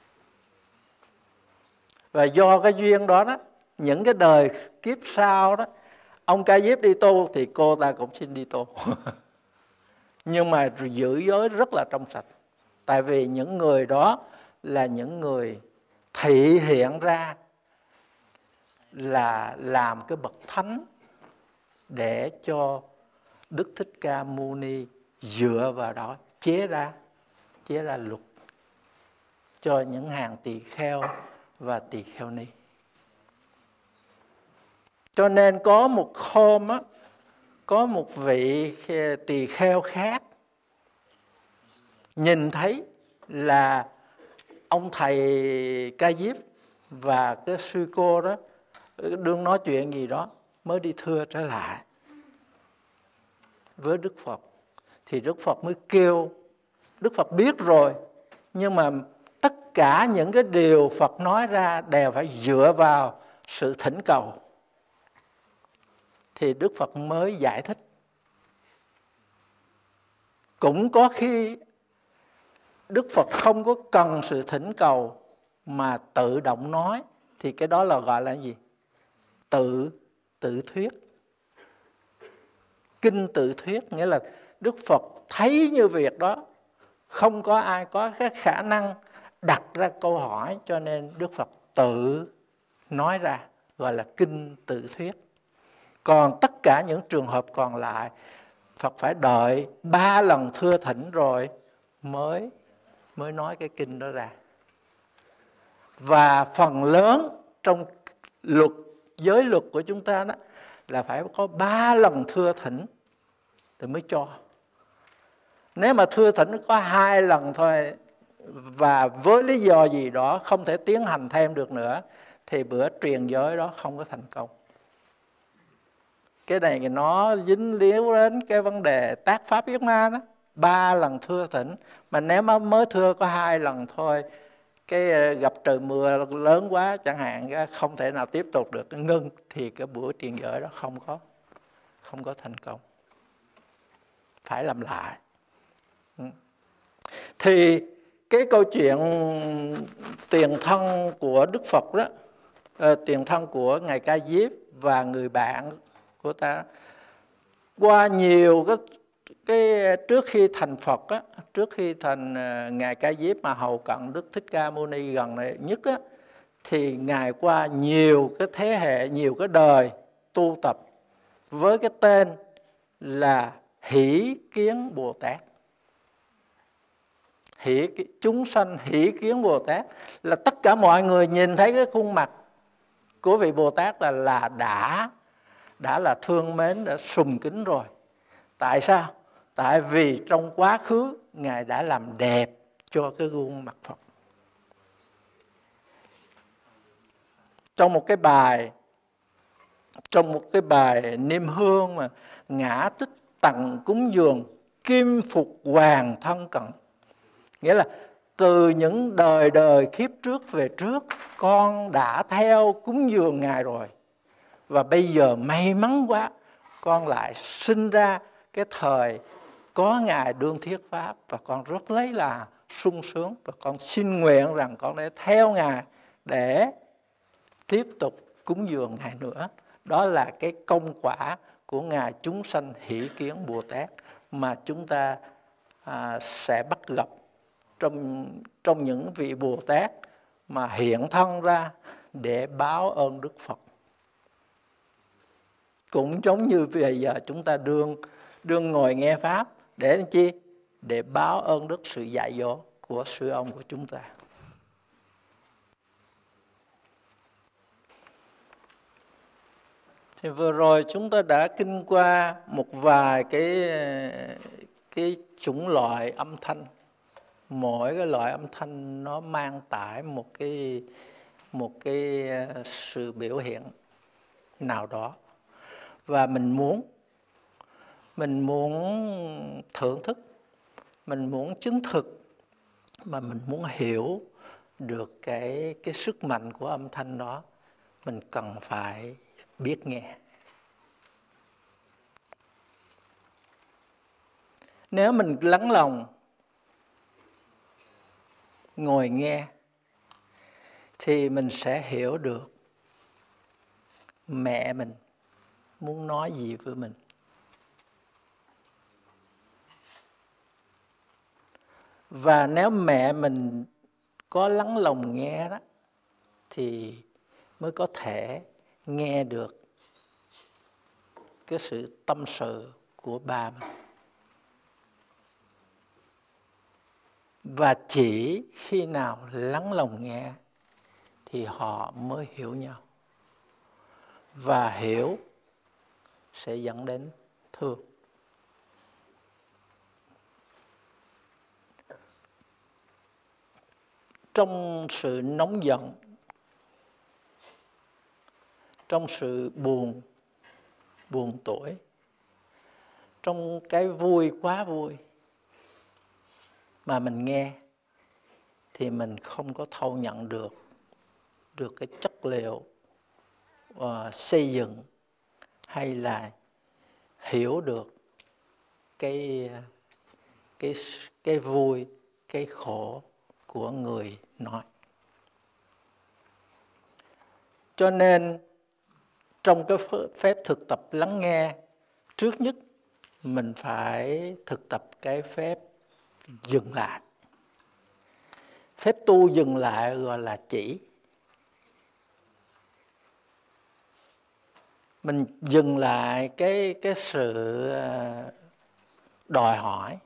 Và do cái duyên đó đó, những cái đời kiếp sau đó, ông Ca Diếp đi tu thì cô ta cũng xin đi tu. Nhưng mà giữ giới rất là trong sạch. Tại vì những người đó là những người thị hiện ra là làm cái bậc thánh để cho Đức Thích Ca Mâu Ni dựa vào đó chế ra chế ra luật cho những hàng tỳ kheo và tỳ kheo ni. Cho nên có một hôm á, có một vị tỳ kheo khác nhìn thấy là ông thầy Ca Diếp và cái sư cô đó đương nói chuyện gì đó, mới đi thưa trở lại với Đức Phật. Thì Đức Phật mới kêu, Đức Phật biết rồi, nhưng mà tất cả những cái điều Phật nói ra đều phải dựa vào sự thỉnh cầu. Thì Đức Phật mới giải thích. Cũng có khi Đức Phật không có cần sự thỉnh cầu mà tự động nói, thì cái đó là gọi là gì? Tự tự thuyết. Kinh tự thuyết, nghĩa là Đức Phật thấy như việc đó, không có ai có cái khả năng đặt ra câu hỏi, cho nên Đức Phật tự nói ra, gọi là kinh tự thuyết. Còn tất cả những trường hợp còn lại, Phật phải đợi ba lần thưa thỉnh rồi mới mới nói cái kinh đó ra. Và phần lớn trong luật, giới luật của chúng ta đó là phải có ba lần thưa thỉnh thì mới cho. Nếu mà thưa thỉnh có hai lần thôi và với lý do gì đó không thể tiến hành thêm được nữa, thì bữa truyền giới đó không có thành công. Cái này nó dính líu đến cái vấn đề tác pháp yết ma đó. ba lần thưa thỉnh, mà nếu mà mới thưa có hai lần thôi, cái gặp trời mưa lớn quá chẳng hạn, không thể nào tiếp tục được, ngưng, thì cái buổi truyền giới đó không có không có thành công, phải làm lại. Thì cái câu chuyện tiền thân của Đức Phật đó, uh, tiền thân của Ngài Ca Diếp và người bạn của ta, qua nhiều cái, cái trước khi thành Phật á, trước khi thành uh, Ngài Ca Diếp mà hầu cận Đức Thích Ca Mâu Ni gần này nhất á, thì Ngài qua nhiều cái thế hệ, nhiều cái đời tu tập với cái tên là Hỷ Kiến Bồ Tát. Hỷ, chúng sanh hỷ kiến Bồ Tát là tất cả mọi người nhìn thấy cái khuôn mặt của vị Bồ Tát là, là đã đã là thương mến, đã sùng kính rồi. Tại sao? Tại vì trong quá khứ Ngài đã làm đẹp cho cái gương mặt Phật. Trong một cái bài trong một cái bài niêm hương mà ngã tích tặng cúng dường, kim phục hoàng thân cận, nghĩa là từ những đời đời kiếp trước về trước, con đã theo cúng dường Ngài rồi, và bây giờ may mắn quá, con lại sinh ra cái thời có Ngài đương thuyết pháp, và con rất lấy là sung sướng, và con xin nguyện rằng con để theo Ngài để tiếp tục cúng dường Ngài nữa. Đó là cái công quả của Ngài chúng sanh hỷ kiến Bồ Tát mà chúng ta à, sẽ bắt gặp trong, trong những vị Bồ Tát mà hiện thân ra để báo ơn Đức Phật. Cũng giống như bây giờ chúng ta đương, đương ngồi nghe Pháp để làm chi? Để báo ơn Đức sự dạy dỗ của sư ông của chúng ta. Thì vừa rồi chúng ta đã kinh qua một vài cái, cái chủng loại âm thanh. Mỗi cái loại âm thanh nó mang tải một cái, một cái sự biểu hiện nào đó. Và mình muốn, mình muốn thưởng thức, mình muốn chứng thực, mà mình muốn hiểu được cái, cái sức mạnh của âm thanh đó, mình cần phải biết nghe. Nếu mình lắng lòng ngồi nghe thì mình sẽ hiểu được mẹ mình muốn nói gì với mình. Và nếu mẹ mình có lắng lòng nghe đó, thì mới có thể nghe được cái sự tâm sự của ba mình. Và chỉ khi nào lắng lòng nghe thì họ mới hiểu nhau. Và hiểu sẽ dẫn đến thương. Trong sự nóng giận, trong sự buồn, buồn tuổi, trong cái vui quá vui mà mình nghe, thì mình không có thâu nhận được được cái chất liệu uh, xây dựng hay là hiểu được cái cái cái vui, cái khổ của người nói. Cho nên trong cái phép thực tập lắng nghe, trước nhất mình phải thực tập cái phép dừng lại. Phép tu dừng lại gọi là chỉ. Mình dừng lại cái, cái sự đòi hỏi,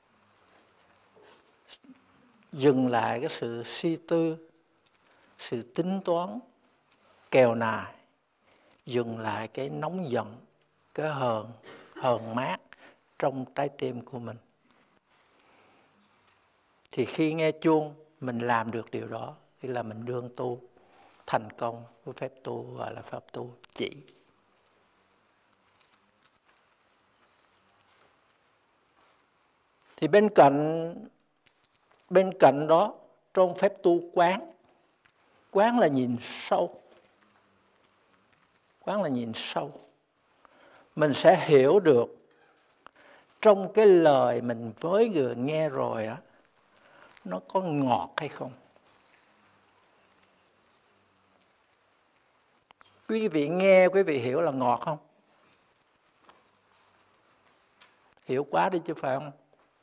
dừng lại cái sự suy tư, sự tính toán, kèo nài, dừng lại cái nóng giận, cái hờn, hờn mát trong trái tim của mình. Thì khi nghe chuông, mình làm được điều đó, thì là mình đương tu thành công với phép tu gọi là pháp tu chỉ. Thì bên cạnh bên cạnh đó, trong phép tu quán, quán là nhìn sâu. Quán là nhìn sâu. Mình sẽ hiểu được trong cái lời mình mới vừa nghe rồi đó, nó có ngọt hay không. Quý vị nghe, quý vị hiểu là ngọt không? Hiểu quá đi chứ phải không?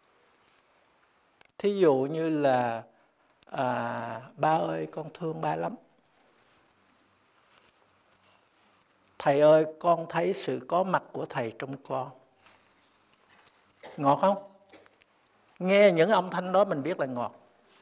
Thí dụ như là à, ba ơi con thương ba lắm. Thầy ơi con thấy sự có mặt của thầy trong con. Ngọt không? Nghe những âm thanh đó mình biết là ngọt.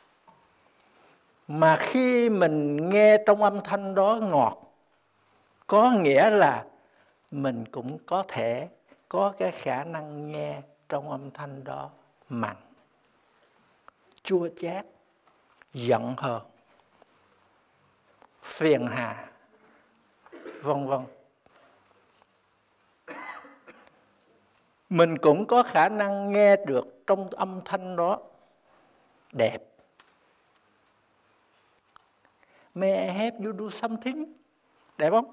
Mà khi mình nghe trong âm thanh đó ngọt, có nghĩa là mình cũng có thể có cái khả năng nghe trong âm thanh đó mặn, chua chát, giận hờn, phiền hà, vân vân. Mình cũng có khả năng nghe được trong âm thanh đó đẹp. May I help you do something? Đẹp không?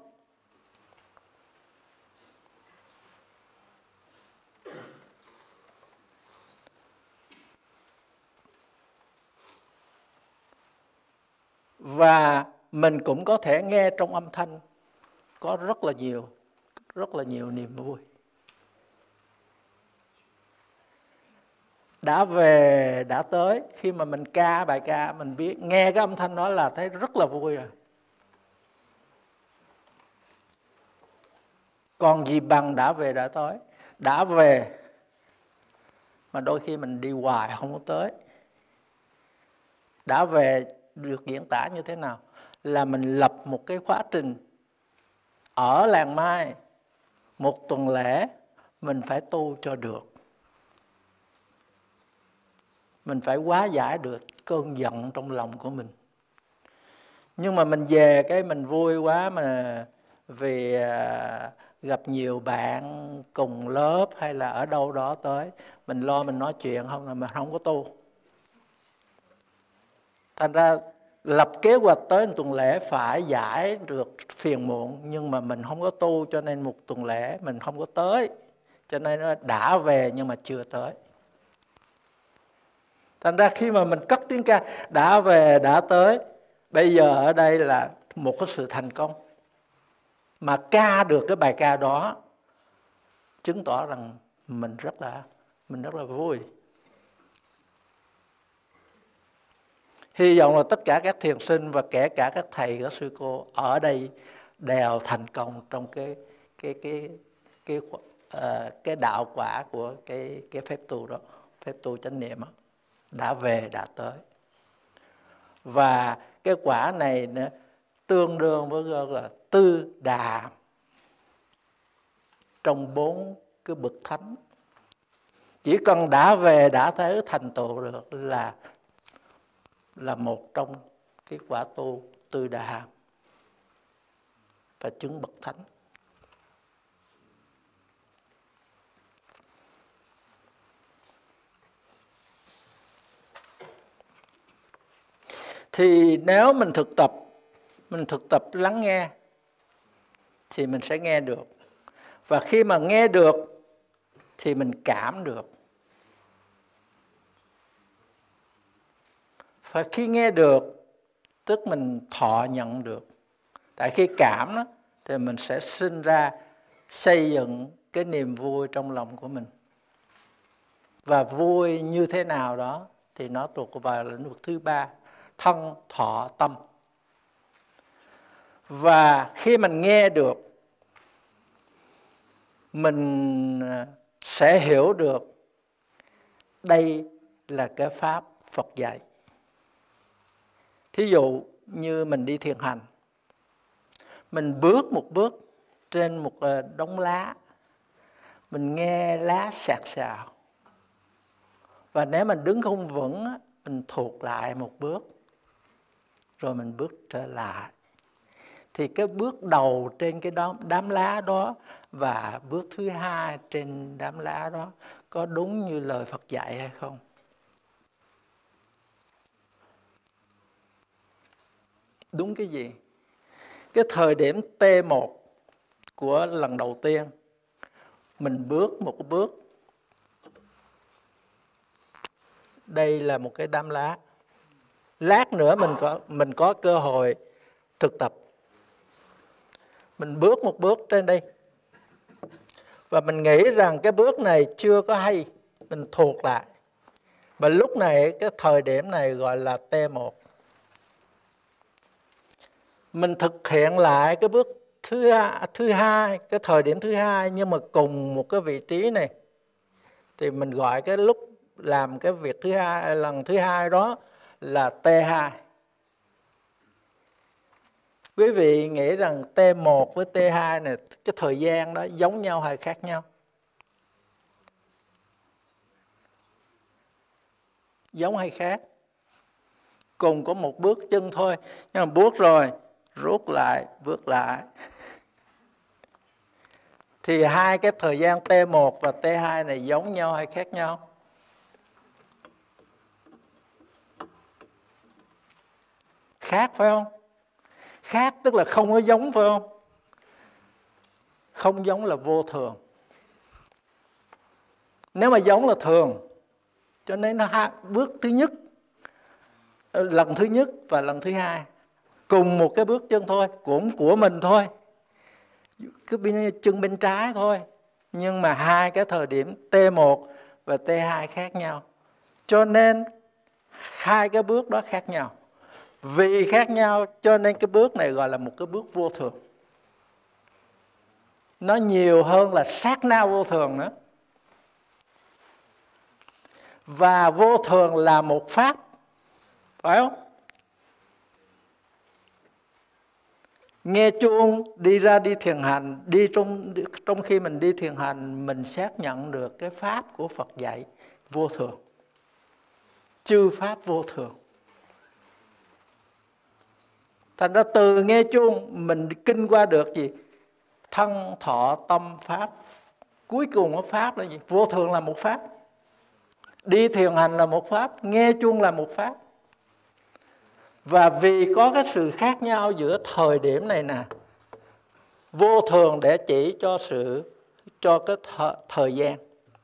Và mình cũng có thể nghe trong âm thanh có rất là nhiều, rất là nhiều niềm vui. Đã về, đã tới, khi mà mình ca bài ca, mình biết, nghe cái âm thanh đó là thấy rất là vui rồi. Còn gì bằng đã về, đã tới. Đã về, mà đôi khi mình đi hoài không có tới. Đã về được diễn tả như thế nào? Là mình lập một cái quá trình ở làng Mai, một tuần lễ, mình phải tu cho được. Mình phải hóa giải được cơn giận trong lòng của mình. Nhưng mà mình về cái mình vui quá, mà vì à, gặp nhiều bạn cùng lớp hay là ở đâu đó tới, mình lo mình nói chuyện không là mình không có tu. Thành ra lập kế hoạch tới một tuần lễ phải giải được phiền muộn, nhưng mà mình không có tu cho nên một tuần lễ mình không có tới. Cho nên nó đã về nhưng mà chưa tới. Thành ra khi mà mình cất tiếng ca đã về, đã tới, bây giờ ở đây là một cái sự thành công. Mà ca được cái bài ca đó chứng tỏ rằng mình rất là mình rất là vui. Hy vọng là tất cả các thiền sinh và kể cả các thầy, các sư cô ở đây đều thành công trong cái cái cái cái cái, uh, cái đạo quả của cái cái phép tu đó, phép tu chánh niệm đó. Đã về, đã tới. Và cái quả này nữa, tương đương với là tư đà trong bốn cái bậc thánh. Chỉ cần đã về, đã tới thành tựu được là là một trong cái quả tu tư đà và chứng bậc thánh. Thì nếu mình thực tập, mình thực tập lắng nghe thì mình sẽ nghe được. Và khi mà nghe được thì mình cảm được. Và khi nghe được tức mình thọ nhận được. Tại khi cảm đó thì mình sẽ sinh ra xây dựng cái niềm vui trong lòng của mình. Và vui như thế nào đó thì nó thuộc vào lĩnh vực thứ ba, thân, thọ, tâm. Và khi mình nghe được, mình sẽ hiểu được đây là cái pháp Phật dạy. Thí dụ như mình đi thiền hành, mình bước một bước trên một đống lá, mình nghe lá xạt xào. Và nếu mình đứng không vững, mình thụt lại một bước, rồi mình bước trở lại. Thì cái bước đầu trên cái đó, đám lá đó và bước thứ hai trên đám lá đó có đúng như lời Phật dạy hay không? Đúng cái gì? Cái thời điểm T một của lần đầu tiên, mình bước một cái bước. Đây là một cái đám lá. Lát nữa mình có, mình có cơ hội thực tập. Mình bước một bước trên đây. Và mình nghĩ rằng cái bước này chưa có hay. Mình thuộc lại. Và lúc này, cái thời điểm này gọi là T một. Mình thực hiện lại cái bước thứ, thứ hai, cái thời điểm thứ hai, nhưng mà cùng một cái vị trí này. Thì mình gọi cái lúc làm cái việc thứ hai, lần thứ hai đó là T hai. Quý vị nghĩ rằng T một với T hai này, cái thời gian đó giống nhau hay khác nhau? Giống hay khác? Cùng có một bước chân thôi, nhưng mà bước rồi, rút lại, bước lại. Thì hai cái thời gian T một và T hai này giống nhau hay khác nhau? Khác phải không? Khác tức là không có giống phải không? Không giống là vô thường. Nếu mà giống là thường. Cho nên nó bước thứ nhất, lần thứ nhất và lần thứ hai cùng một cái bước chân thôi, cũng của mình thôi, cái bên, chân bên trái thôi, nhưng mà hai cái thời điểm T một và T hai khác nhau. Cho nên hai cái bước đó khác nhau. Vì khác nhau cho nên cái bước này gọi là một cái bước vô thường. Nó nhiều hơn là sát na vô thường nữa. Và vô thường là một pháp, phải không? Nghe chuông, đi ra đi thiền hành, đi trong trong khi mình đi thiền hành, mình xác nhận được cái pháp của Phật dạy vô thường. Chư pháp vô thường. Thành ra từ nghe chuông mình kinh qua được gì? Thân, thọ, tâm, pháp. Cuối cùng của pháp là gì? Vô thường là một pháp. Đi thiền hành là một pháp, nghe chuông là một pháp. Và vì có cái sự khác nhau giữa thời điểm này nè, vô thường để chỉ cho sự cho cái th thời gian.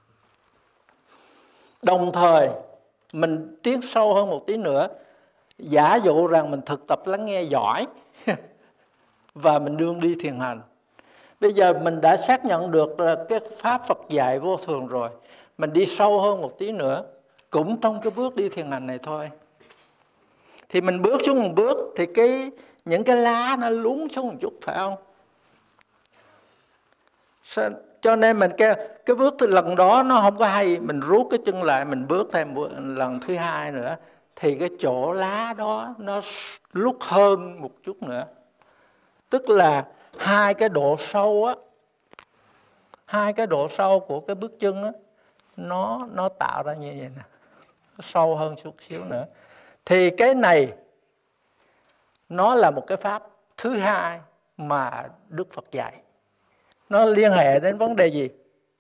Đồng thời mình tiến sâu hơn một tí nữa, giả dụ rằng mình thực tập lắng nghe giỏi và mình đương đi thiền hành. Bây giờ mình đã xác nhận được cái pháp Phật dạy vô thường rồi, mình đi sâu hơn một tí nữa, cũng trong cái bước đi thiền hành này thôi. Thì mình bước xuống một bước thì cái những cái lá nó lún xuống một chút, phải không? Cho nên mình kêu cái bước từ lần đó nó không có hay, mình rút cái chân lại, mình bước thêm lần thứ hai nữa thì cái chỗ lá đó nó lúc hơn một chút nữa. Tức là hai cái độ sâu á, hai cái độ sâu của cái bước chân á, nó nó tạo ra như vậy nè, nó sâu hơn chút xíu nữa. Thì cái này nó là một cái pháp thứ hai mà Đức Phật dạy. Nó liên hệ đến vấn đề gì?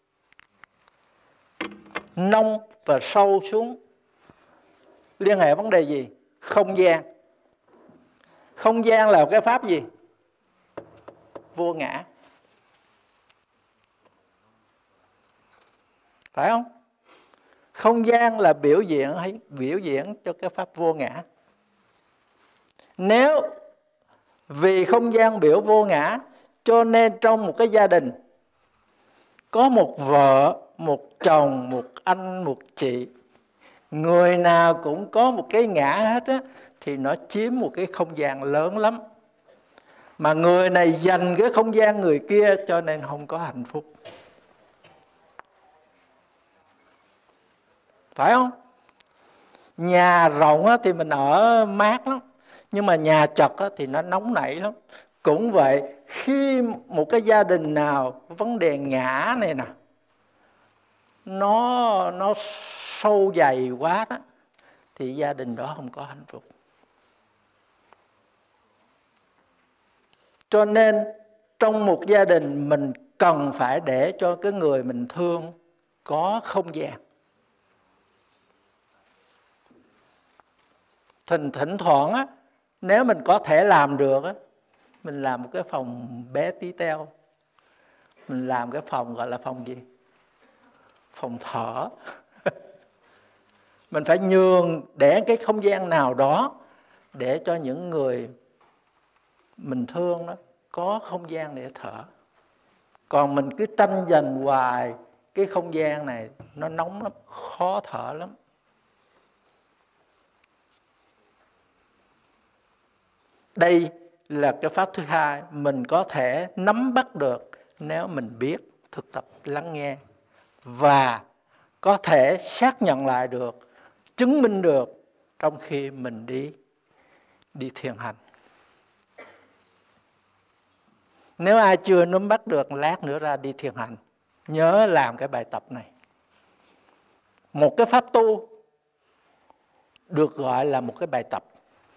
Nông và sâu xuống. Liên hệ vấn đề gì? Không gian. Không gian là cái pháp gì? Vô ngã. Phải không? Không gian là biểu diễn hay biểu diễn cho cái pháp vô ngã. Nếu vì không gian biểu vô ngã cho nên trong một cái gia đình có một vợ, một chồng, một anh, một chị, người nào cũng có một cái ngã hết á, thì nó chiếm một cái không gian lớn lắm. Mà người này dành cái không gian người kia cho nên không có hạnh phúc. Phải không? Nhà rộng á, thì mình ở mát lắm. Nhưng mà nhà chật á, thì nó nóng nảy lắm. Cũng vậy, khi một cái gia đình nào vấn đề ngã này nè, nó nó sâu dày quá đó, thì gia đình đó không có hạnh phúc. Cho nên trong một gia đình mình cần phải để cho cái người mình thương có không gian. Thỉnh, thỉnh thoảng á, nếu mình có thể làm được á, mình làm một cái phòng bé tí teo. Mình làm cái phòng gọi là phòng gì? Phòng thở. Mình phải nhường để cái không gian nào đó để cho những người mình thương đó có không gian để thở. Còn mình cứ tranh giành hoài cái không gian này, nó nóng lắm, khó thở lắm. Đây là cái pháp thứ hai mình có thể nắm bắt được nếu mình biết thực tập lắng nghe và có thể xác nhận lại được, chứng minh được trong khi mình đi đi thiền hành. Nếu ai chưa nắm bắt được, lát nữa ra đi thiền hành, nhớ làm cái bài tập này. Một cái pháp tu được gọi là một cái bài tập.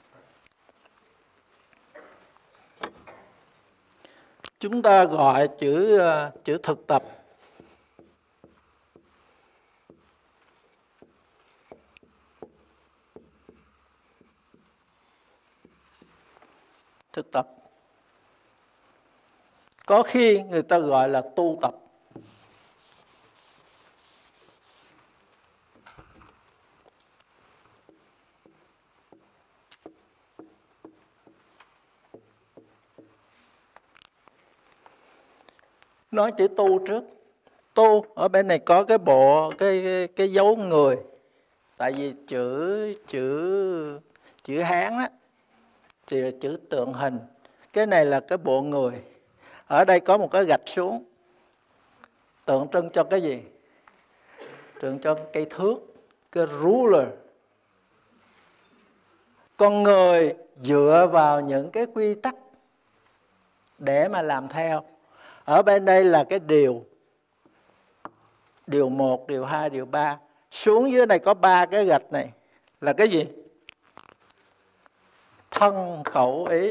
Chúng ta gọi chữ, chữ thực tập thực tập. Có khi người ta gọi là tu tập. Nói chữ tu trước. Tu ở bên này có cái bộ cái cái, cái dấu người. Tại vì chữ chữ chữ Hán á thì là chữ tượng hình. Cái này là cái bộ người. Ở đây có một cái gạch xuống. Tượng trưng cho cái gì? Tượng cho cây thước, cái ruler. Con người dựa vào những cái quy tắc để mà làm theo. Ở bên đây là cái điều. Điều một, điều hai, điều ba. Xuống dưới này có ba cái gạch này. Là cái gì? Thân khẩu ý.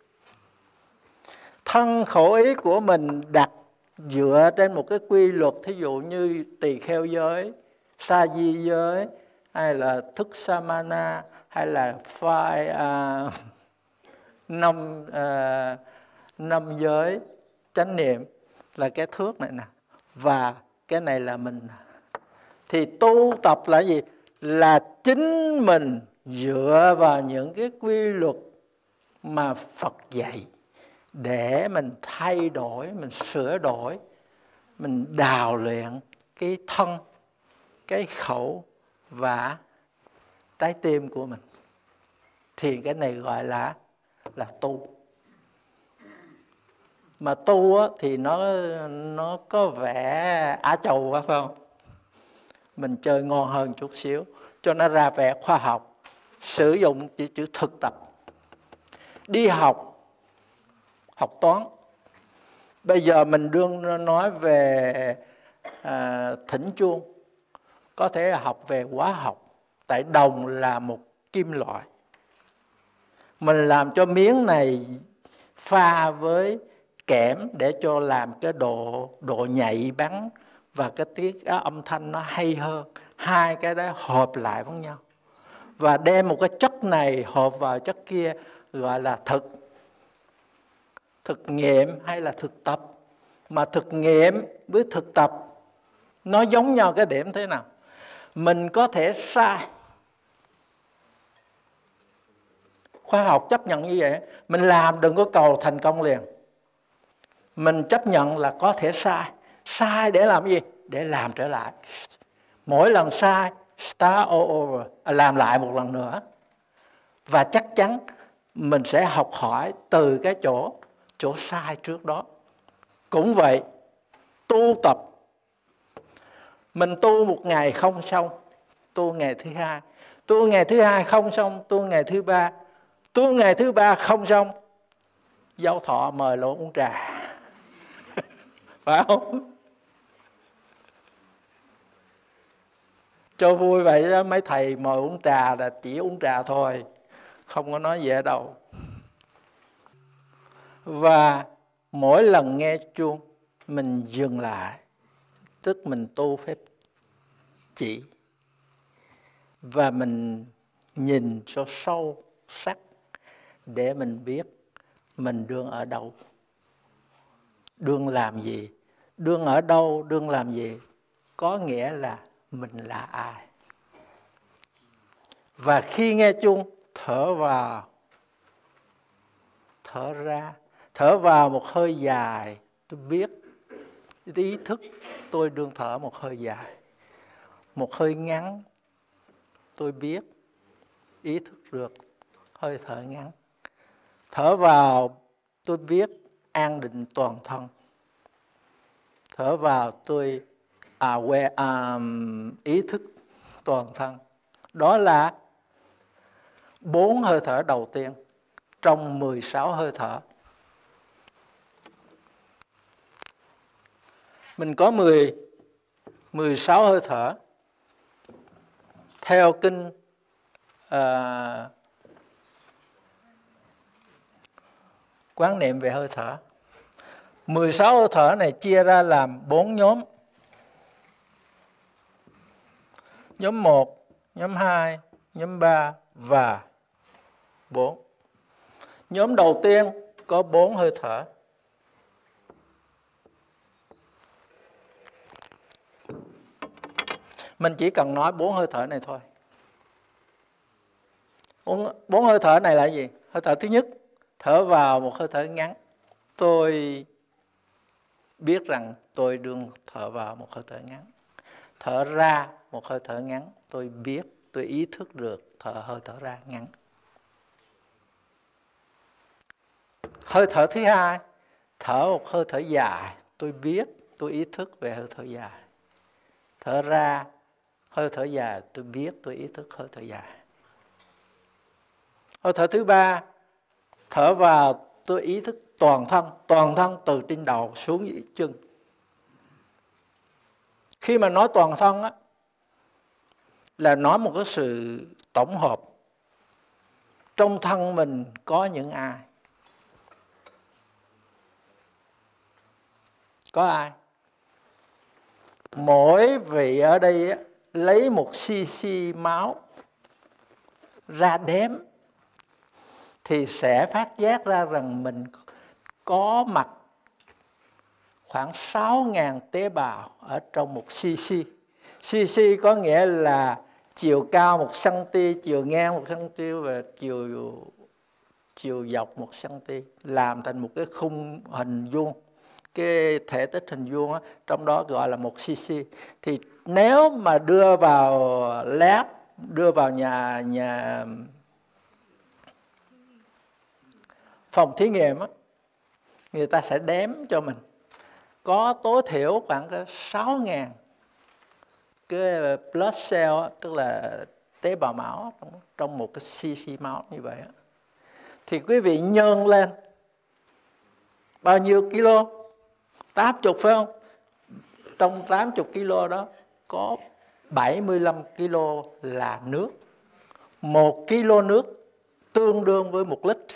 Thân khẩu ý của mình đặt dựa trên một cái quy luật, thí dụ như tỳ kheo giới, sa di giới, hay là thức samana, hay là phai uh, năm, uh, năm giới chánh niệm, là cái thước này nè. Và cái này là mình. Thì tu tập là gì? Là chính mình dựa vào những cái quy luật mà Phật dạy để mình thay đổi, mình sửa đổi, mình đào luyện cái thân, cái khẩu và trái tim của mình. Thì cái này gọi là là tu. Mà tu á, thì nó nó có vẻ á chầu quá phải không? Mình chơi ngon hơn chút xíu cho nó ra vẻ khoa học. Sử dụng chữ, chữ thực tập. Đi học, học toán. Bây giờ mình đương nói về à, thỉnh chuông. Có thể là học về hóa học. Tại đồng là một kim loại. Mình làm cho miếng này pha với kẽm để cho làm cái độ, độ nhạy bén và cái tiếng âm thanh nó hay hơn. Hai cái đó hợp lại với nhau. Và đem một cái chất này hợp vào chất kia gọi là thực. Thực nghiệm hay là thực tập. Mà thực nghiệm với thực tập nó giống nhau cái điểm thế nào? Mình có thể sai. Khoa học chấp nhận như vậy. Mình làm đừng có cầu thành công liền. Mình chấp nhận là có thể sai. Sai để làm gì? Để làm trở lại. Mỗi lần sai, start all over, làm lại một lần nữa. Và chắc chắn mình sẽ học hỏi từ cái chỗ, chỗ sai trước đó. Cũng vậy, tu tập. Mình tu một ngày không xong, tu ngày thứ hai. Tu ngày thứ hai không xong, tu ngày thứ ba. Tu ngày thứ ba không xong, Dâu Thọ mời lỗ uống trà. Phải không? Cho vui vậy đó, mấy thầy mời uống trà là chỉ uống trà thôi, không có nói gì ở đâu. Và mỗi lần nghe chuông mình dừng lại, tức mình tu phép chỉ, và mình nhìn cho sâu sắc để mình biết mình đương ở đâu, đương làm gì. Đương ở đâu, đương làm gì có nghĩa là mình là ai. Và khi nghe chuông, thở vào, thở ra. Thở vào một hơi dài, tôi biết ý thức tôi đương thở một hơi dài. Một hơi ngắn, tôi biết ý thức được hơi thở ngắn. Thở vào, tôi biết an định toàn thân. Thở vào, tôi aware, um, ý thức toàn thân. Đó là bốn hơi thở đầu tiên trong mười sáu hơi thở. Mình có mười, mười sáu hơi thở. Theo kinh uh, quán niệm về hơi thở, mười sáu hơi thở này chia ra làm bốn nhóm. Nhóm một, nhóm hai, nhóm ba và bốn. Nhóm đầu tiên có bốn hơi thở. Mình chỉ cần nói bốn hơi thở này thôi. Bốn hơi thở này là gì? Hơi thở thứ nhất, thở vào một hơi thở ngắn. Tôi biết rằng tôi đương thở vào một hơi thở ngắn. Thở ra một hơi thở ngắn. Tôi biết, tôi ý thức được thở hơi thở ra ngắn. Hơi thở thứ hai, thở một hơi thở dài. Tôi biết, tôi ý thức về hơi thở dài. Thở ra hơi thở dài, tôi biết, tôi ý thức hơi thở dài. Hơi thở thứ ba, thở vào tôi ý thức toàn thân. Toàn thân từ trên đầu xuống dưới chân. Khi mà nói toàn thân á, là nói một cái sự tổng hợp. Trong thân mình có những ai? Có ai? Mỗi vị ở đây á, lấy một cc máu ra đếm thì sẽ phát giác ra rằng mình có mặt khoảng sáu nghìn tế bào ở trong một cc. cc có nghĩa là chiều cao một xăng-ti-mét, chiều ngang một xăng-ti-mét và chiều chiều dọc một xăng-ti-mét, làm thành một cái khung hình vuông. Cái thể tích hình vuông á, trong đó gọi là một cc. Thì nếu mà đưa vào lab, đưa vào nhà nhà phòng thí nghiệm á, người ta sẽ đếm cho mình có tối thiểu khoảng sáu nghìn cái blood cell, tức là tế bào máu trong, trong một cái cc máu như vậy. Thì quý vị nhân lên bao nhiêu kilo? tám mươi phải không? Trong tám mươi kilo đó có bảy mươi lăm kilo là nước. Một kilo nước tương đương với một lít.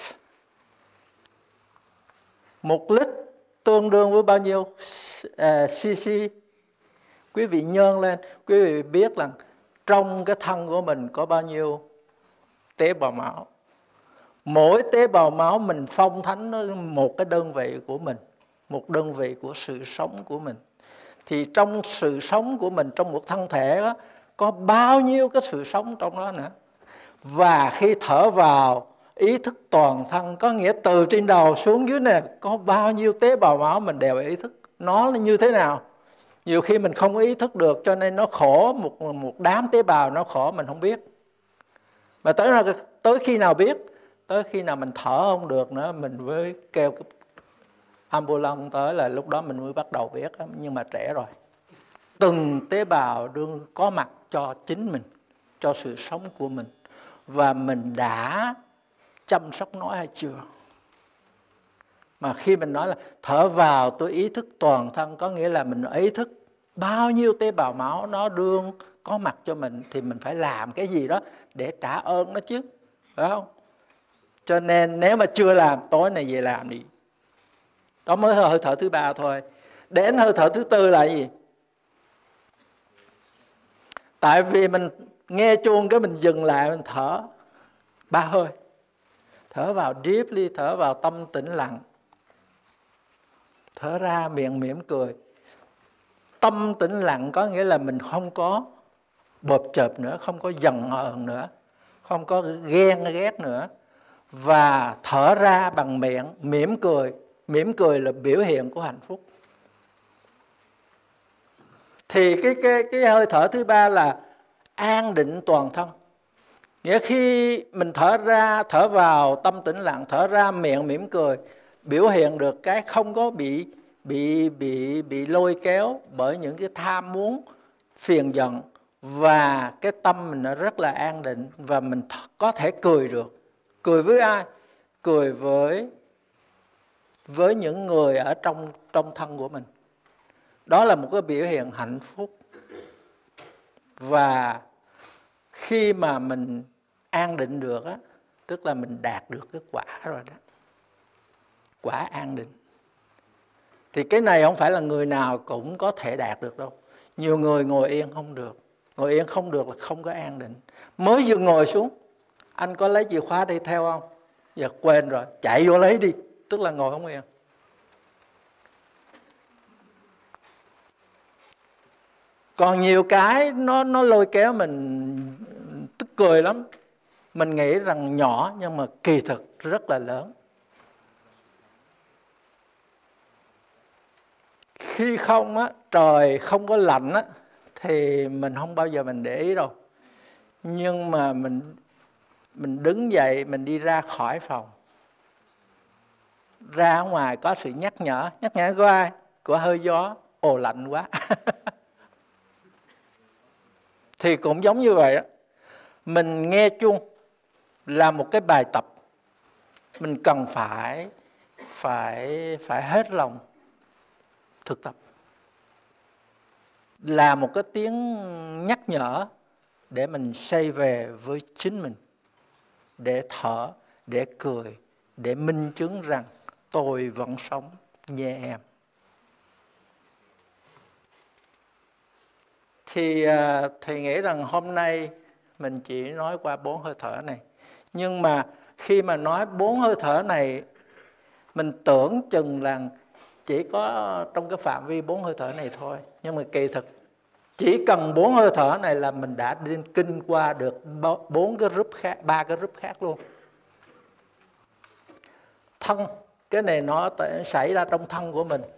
Một lít tương đương với bao nhiêu uh, cc? Quý vị nhân lên, quý vị biết là trong cái thân của mình có bao nhiêu tế bào máu. Mỗi tế bào máu mình phong thánh nó một cái đơn vị của mình, một đơn vị của sự sống của mình. Thì trong sự sống của mình, trong một thân thể đó, có bao nhiêu cái sự sống trong đó nữa. Và khi thở vào, ý thức toàn thân, có nghĩa từ trên đầu xuống dưới này, có bao nhiêu tế bào máu mình đều ý thức. Nó như thế nào? Nhiều khi mình không ý thức được, cho nên nó khổ, một, một đám tế bào nó khổ mình không biết. Mà tới, tới khi nào biết? Tới khi nào mình thở không được nữa, mình mới kêu cái ambulance tới, là lúc đó mình mới bắt đầu biết. Nhưng mà trễ rồi. Từng tế bào đương có mặt cho chính mình, cho sự sống của mình. Và mình đã chăm sóc nó hay chưa? Mà khi mình nói là thở vào tôi ý thức toàn thân, có nghĩa là mình ý thức bao nhiêu tế bào máu nó đương có mặt cho mình, thì mình phải làm cái gì đó để trả ơn nó chứ, phải không? Cho nên nếu mà chưa làm, tối nay về làm đi. Đó mới là hơi thở thứ ba thôi. Đến hơi thở thứ tư là gì? Tại vì mình nghe chuông cái mình dừng lại, mình thở ba hơi. Thở vào deeply, thở vào tâm tĩnh lặng. Thở ra miệng mỉm cười. Tâm tĩnh lặng có nghĩa là mình không có bộp chộp nữa, không có giận hờn nữa, không có ghen ghét nữa. Và thở ra bằng miệng, mỉm cười. Mỉm cười là biểu hiện của hạnh phúc. Thì cái, cái, cái hơi thở thứ ba là an định toàn thân. Nghĩa khi mình thở ra, thở vào tâm tĩnh lặng, thở ra miệng mỉm cười, biểu hiện được cái không có bị bị bị bị lôi kéo bởi những cái tham muốn, phiền giận, và cái tâm mình nó rất là an định và mình có thể cười được. Cười với ai? Cười với với những người ở trong trong thân của mình. Đó là một cái biểu hiện hạnh phúc. Và khi mà mình an định được á, tức là mình đạt được cái quả rồi đó. Quả an định. Thì cái này không phải là người nào cũng có thể đạt được đâu. Nhiều người ngồi yên không được. Ngồi yên không được là không có an định. Mới vừa ngồi xuống, anh có lấy chìa khóa đi theo không? Giờ quên rồi, chạy vô lấy đi. Tức là ngồi không yên. Còn nhiều cái nó, nó lôi kéo mình tức cười lắm. Mình nghĩ rằng nhỏ nhưng mà kỳ thực rất là lớn. Khi không á, trời không có lạnh á, thì mình không bao giờ mình để ý đâu. Nhưng mà mình mình đứng dậy, mình đi ra khỏi phòng, ra ngoài có sự nhắc nhở. Nhắc nhở của ai? Của hơi gió. Ồ lạnh quá. Thì cũng giống như vậy đó. Mình nghe chuông là một cái bài tập. Mình cần phải phải phải hết lòng thực tập. Là một cái tiếng nhắc nhở để mình xây về với chính mình. Để thở, để cười, để minh chứng rằng tôi vẫn sống như em. Thì thầy nghĩ rằng hôm nay mình chỉ nói qua bốn hơi thở này. Nhưng mà khi mà nói bốn hơi thở này, mình tưởng chừng là chỉ có trong cái phạm vi bốn hơi thở này thôi. Nhưng mà kỳ thực chỉ cần bốn hơi thở này là mình đã đi kinh qua được bốn cái group khác, ba cái group khác luôn. Thân, cái này nó xảy ra trong thân của mình.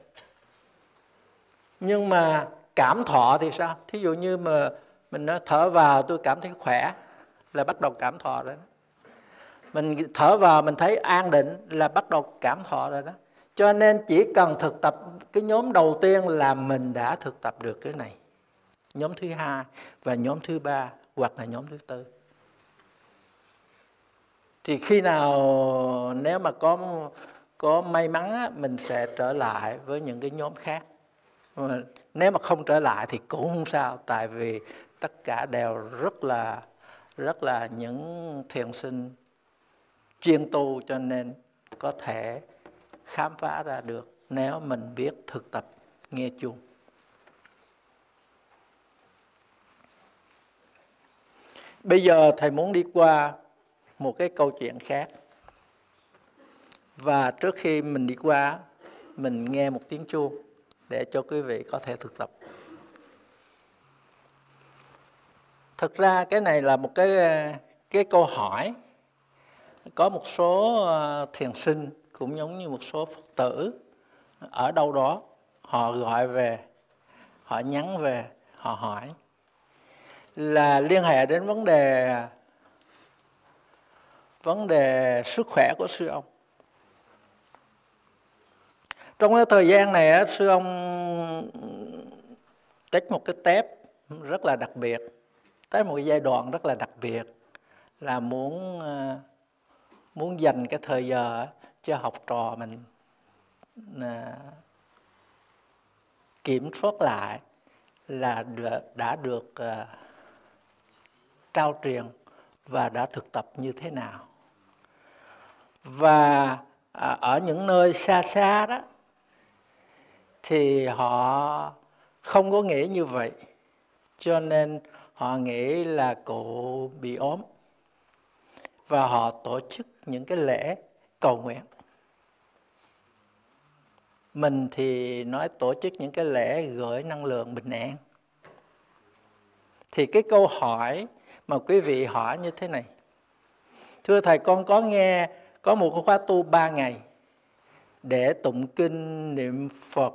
Nhưng mà cảm thọ thì sao? Thí dụ như mà mình nói thở vào tôi cảm thấy khỏe là bắt đầu cảm thọ rồi đó. Mình thở vào mình thấy an định là bắt đầu cảm thọ rồi đó. Cho nên chỉ cần thực tập cái nhóm đầu tiên là mình đã thực tập được cái này. Nhóm thứ hai và nhóm thứ ba hoặc là nhóm thứ tư. Thì khi nào nếu mà có có may mắn á, mình sẽ trở lại với những cái nhóm khác. Mà nếu mà không trở lại thì cũng không sao, tại vì tất cả đều rất là rất là những thiền sinh chuyên tu, cho nên có thể khám phá ra được nếu mình biết thực tập nghe chuông. Bây giờ thầy muốn đi qua một cái câu chuyện khác. Và trước khi mình đi qua, mình nghe một tiếng chuông để cho quý vị có thể thực tập. Thực ra cái này là một cái, cái câu hỏi. Có một số thiền sinh cũng giống như một số Phật tử ở đâu đó, họ gọi về, họ nhắn về, họ hỏi là liên hệ đến vấn đề vấn đề sức khỏe của sư ông. Trong cái thời gian này, sư ông take một cái step rất là đặc biệt, tới một cái giai đoạn rất là đặc biệt, là muốn muốn dành cái thời giờ cho học trò mình kiểm soát lại là đã được trao truyền và đã thực tập như thế nào. Và ở những nơi xa xa đó thì họ không có nghĩ như vậy. Cho nên họ nghĩ là cụ bị ốm. Và họ tổ chức những cái lễ cầu nguyện. Mình thì nói tổ chức những cái lễ gửi năng lượng bình an. Thì cái câu hỏi mà quý vị hỏi như thế này. Thưa Thầy, con có nghe có một khóa tu ba ngày để tụng kinh, niệm Phật,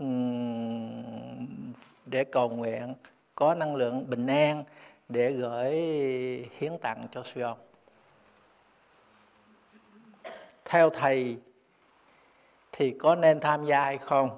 để cầu nguyện, có năng lượng bình an để gửi hiến tặng cho sư ông. Theo Thầy thì có nên tham gia hay không?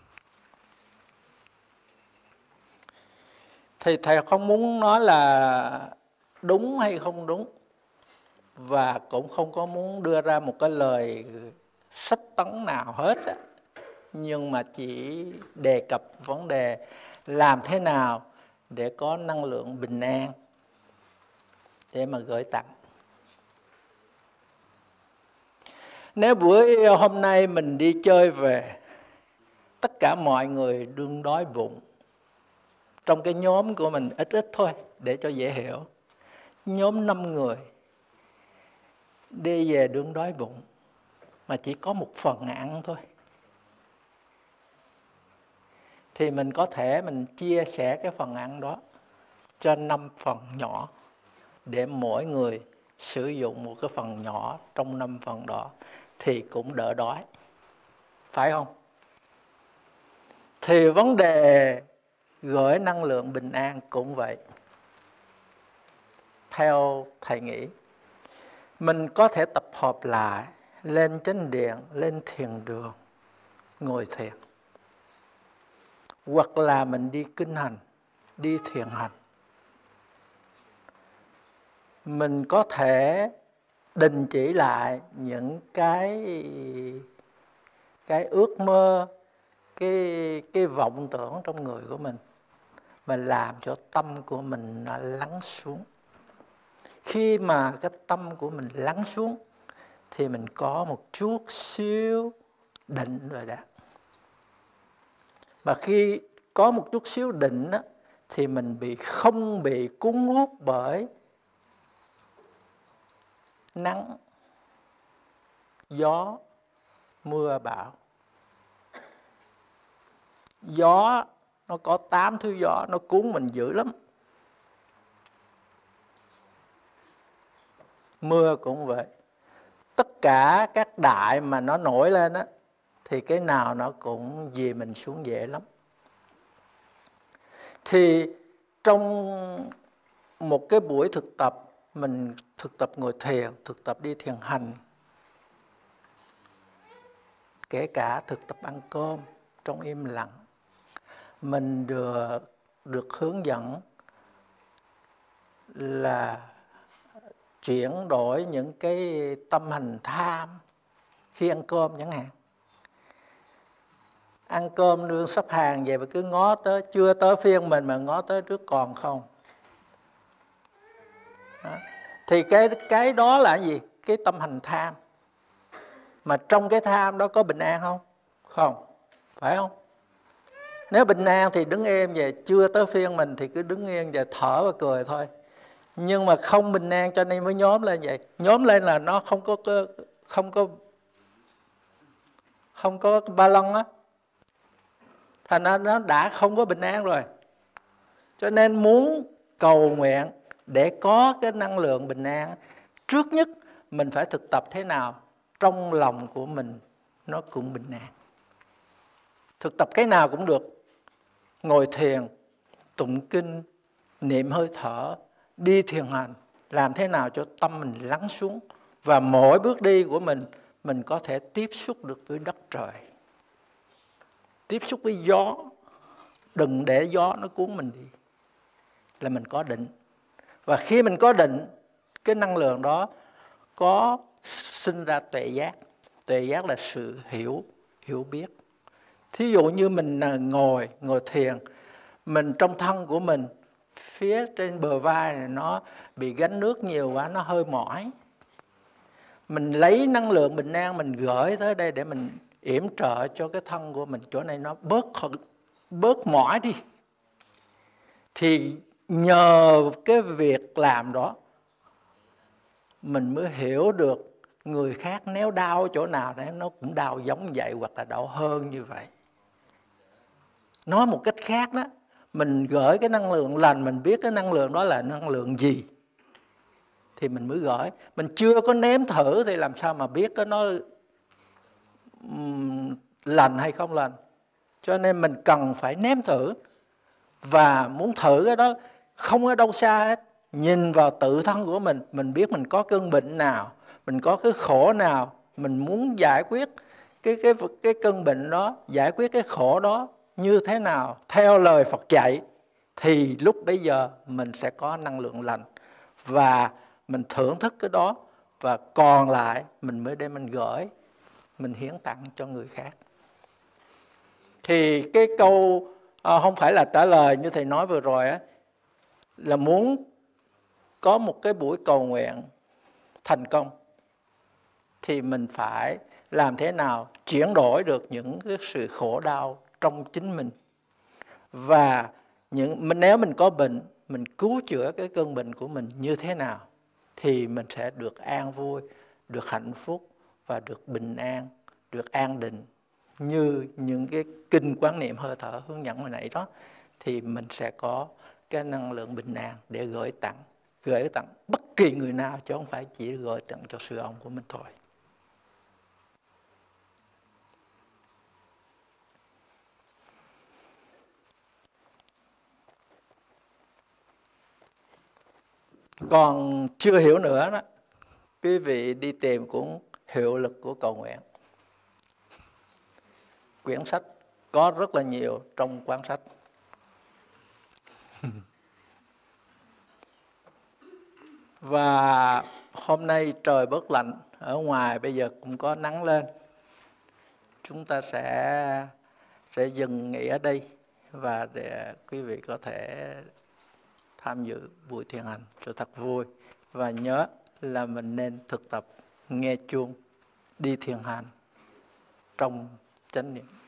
Thì Thầy không muốn nói là đúng hay không đúng, và cũng không có muốn đưa ra một cái lời sách tấn nào hết. Nhưng mà chỉ đề cập vấn đề làm thế nào để có năng lượng bình an để mà gửi tặng. Nếu buổi hôm nay mình đi chơi về, tất cả mọi người đương đói bụng. Trong cái nhóm của mình ít ít thôi, để cho dễ hiểu. Nhóm năm người đi về đương đói bụng, mà chỉ có một phần ăn thôi. Thì mình có thể mình chia sẻ cái phần ăn đó cho năm phần nhỏ, để mỗi người sử dụng một cái phần nhỏ trong năm phần đó thì cũng đỡ đói. Phải không? Thì vấn đề gửi năng lượng bình an cũng vậy. Theo Thầy nghĩ, mình có thể tập hợp lại, lên chánh điện, lên thiền đường, ngồi thiền. Hoặc là mình đi kinh hành, đi thiền hành. Mình có thể đình chỉ lại những cái cái ước mơ, cái cái vọng tưởng trong người của mình, và làm cho tâm của mình nó lắng xuống. Khi mà cái tâm của mình lắng xuống thì mình có một chút xíu định rồi đó. Mà khi có một chút xíu định á, thì mình bị không bị cuốn hút bởi nắng, gió, mưa, bão. Gió, nó có tám thứ gió, nó cuốn mình dữ lắm. Mưa cũng vậy. Tất cả các đại mà nó nổi lên á, thì cái nào nó cũng dì mình xuống dễ lắm. Thì trong một cái buổi thực tập, mình thực tập ngồi thiền, thực tập đi thiền hành, kể cả thực tập ăn cơm trong im lặng, mình được, được hướng dẫn là chuyển đổi những cái tâm hành tham khi ăn cơm chẳng hạn. Ăn cơm đương sắp hàng về mà cứ ngó tới, chưa tới phiên mình mà ngó tới trước còn không. Đó. Thì cái, cái đó là gì? Cái tâm hành tham. Mà trong cái tham đó có bình an không? Không. Phải không? Nếu bình an thì đứng im về, chưa tới phiên mình thì cứ đứng yên về thở và cười thôi. Nhưng mà không bình an cho nên mới nhóm lên vậy. Nhóm lên là nó không có không có không có ba lăng á. Thành ra nó đã không có bình an rồi. Cho nên muốn cầu nguyện để có cái năng lượng bình an, trước nhất mình phải thực tập thế nào trong lòng của mình nó cũng bình an. Thực tập cái nào cũng được. Ngồi thiền, tụng kinh, niệm hơi thở, đi thiền hành, làm thế nào cho tâm mình lắng xuống. Và mỗi bước đi của mình, mình có thể tiếp xúc được với đất trời, tiếp xúc với gió. Đừng để gió nó cuốn mình đi, là mình có định. Và khi mình có định, cái năng lượng đó có sinh ra tuệ giác. Tuệ giác là sự hiểu, hiểu biết. Thí dụ như mình ngồi, ngồi thiền, mình trong thân của mình, phía trên bờ vai này nó bị gánh nước nhiều quá, nó hơi mỏi. Mình lấy năng lượng bình an mình gửi tới đây để mình yểm trợ cho cái thân của mình chỗ này nó bớt bớt mỏi đi. Thì nhờ cái việc làm đó mình mới hiểu được người khác nếu đau chỗ nào đấy nó cũng đau giống vậy hoặc là đau hơn như vậy. Nói một cách khác đó, mình gửi cái năng lượng lành, mình biết cái năng lượng đó là năng lượng gì thì mình mới gửi. Mình chưa có nếm thử thì làm sao mà biết cái nó um, lành hay không lành. Cho nên mình cần phải nếm thử. Và muốn thử cái đó không ở đâu xa hết. Nhìn vào tự thân của mình, mình biết mình có cơn bệnh nào, mình có cái khổ nào, mình muốn giải quyết cái, cái, cái cơn bệnh đó, giải quyết cái khổ đó như thế nào, theo lời Phật dạy, thì lúc bấy giờ mình sẽ có năng lượng lành. Và mình thưởng thức cái đó, và còn lại mình mới đem mình gửi, mình hiến tặng cho người khác. Thì cái câu à, không phải là trả lời như thầy nói vừa rồi á, là muốn có một cái buổi cầu nguyện thành công thì mình phải làm thế nào chuyển đổi được những cái sự khổ đau trong chính mình. Và những, nếu mình có bệnh, mình cứu chữa cái cơn bệnh của mình như thế nào thì mình sẽ được an vui, được hạnh phúc và được bình an, được an định. Như những cái kinh quán niệm hơi thở hướng dẫn hồi nãy đó, thì mình sẽ có cái năng lượng bình an để gửi tặng, gửi tặng bất kỳ người nào, chứ không phải chỉ gửi tặng cho sư ông của mình thôi. Còn chưa hiểu nữa đó, quý vị đi tìm cuốn Hiệu lực của cầu nguyện. Quyển sách có rất là nhiều trong quán sách. Và hôm nay trời bớt lạnh, ở ngoài bây giờ cũng có nắng lên. Chúng ta sẽ sẽ dừng nghỉ ở đây và để quý vị có thể tham dự buổi thiền hành cho thật vui. Và nhớ là mình nên thực tập nghe chuông, đi thiền hành trong chánh niệm.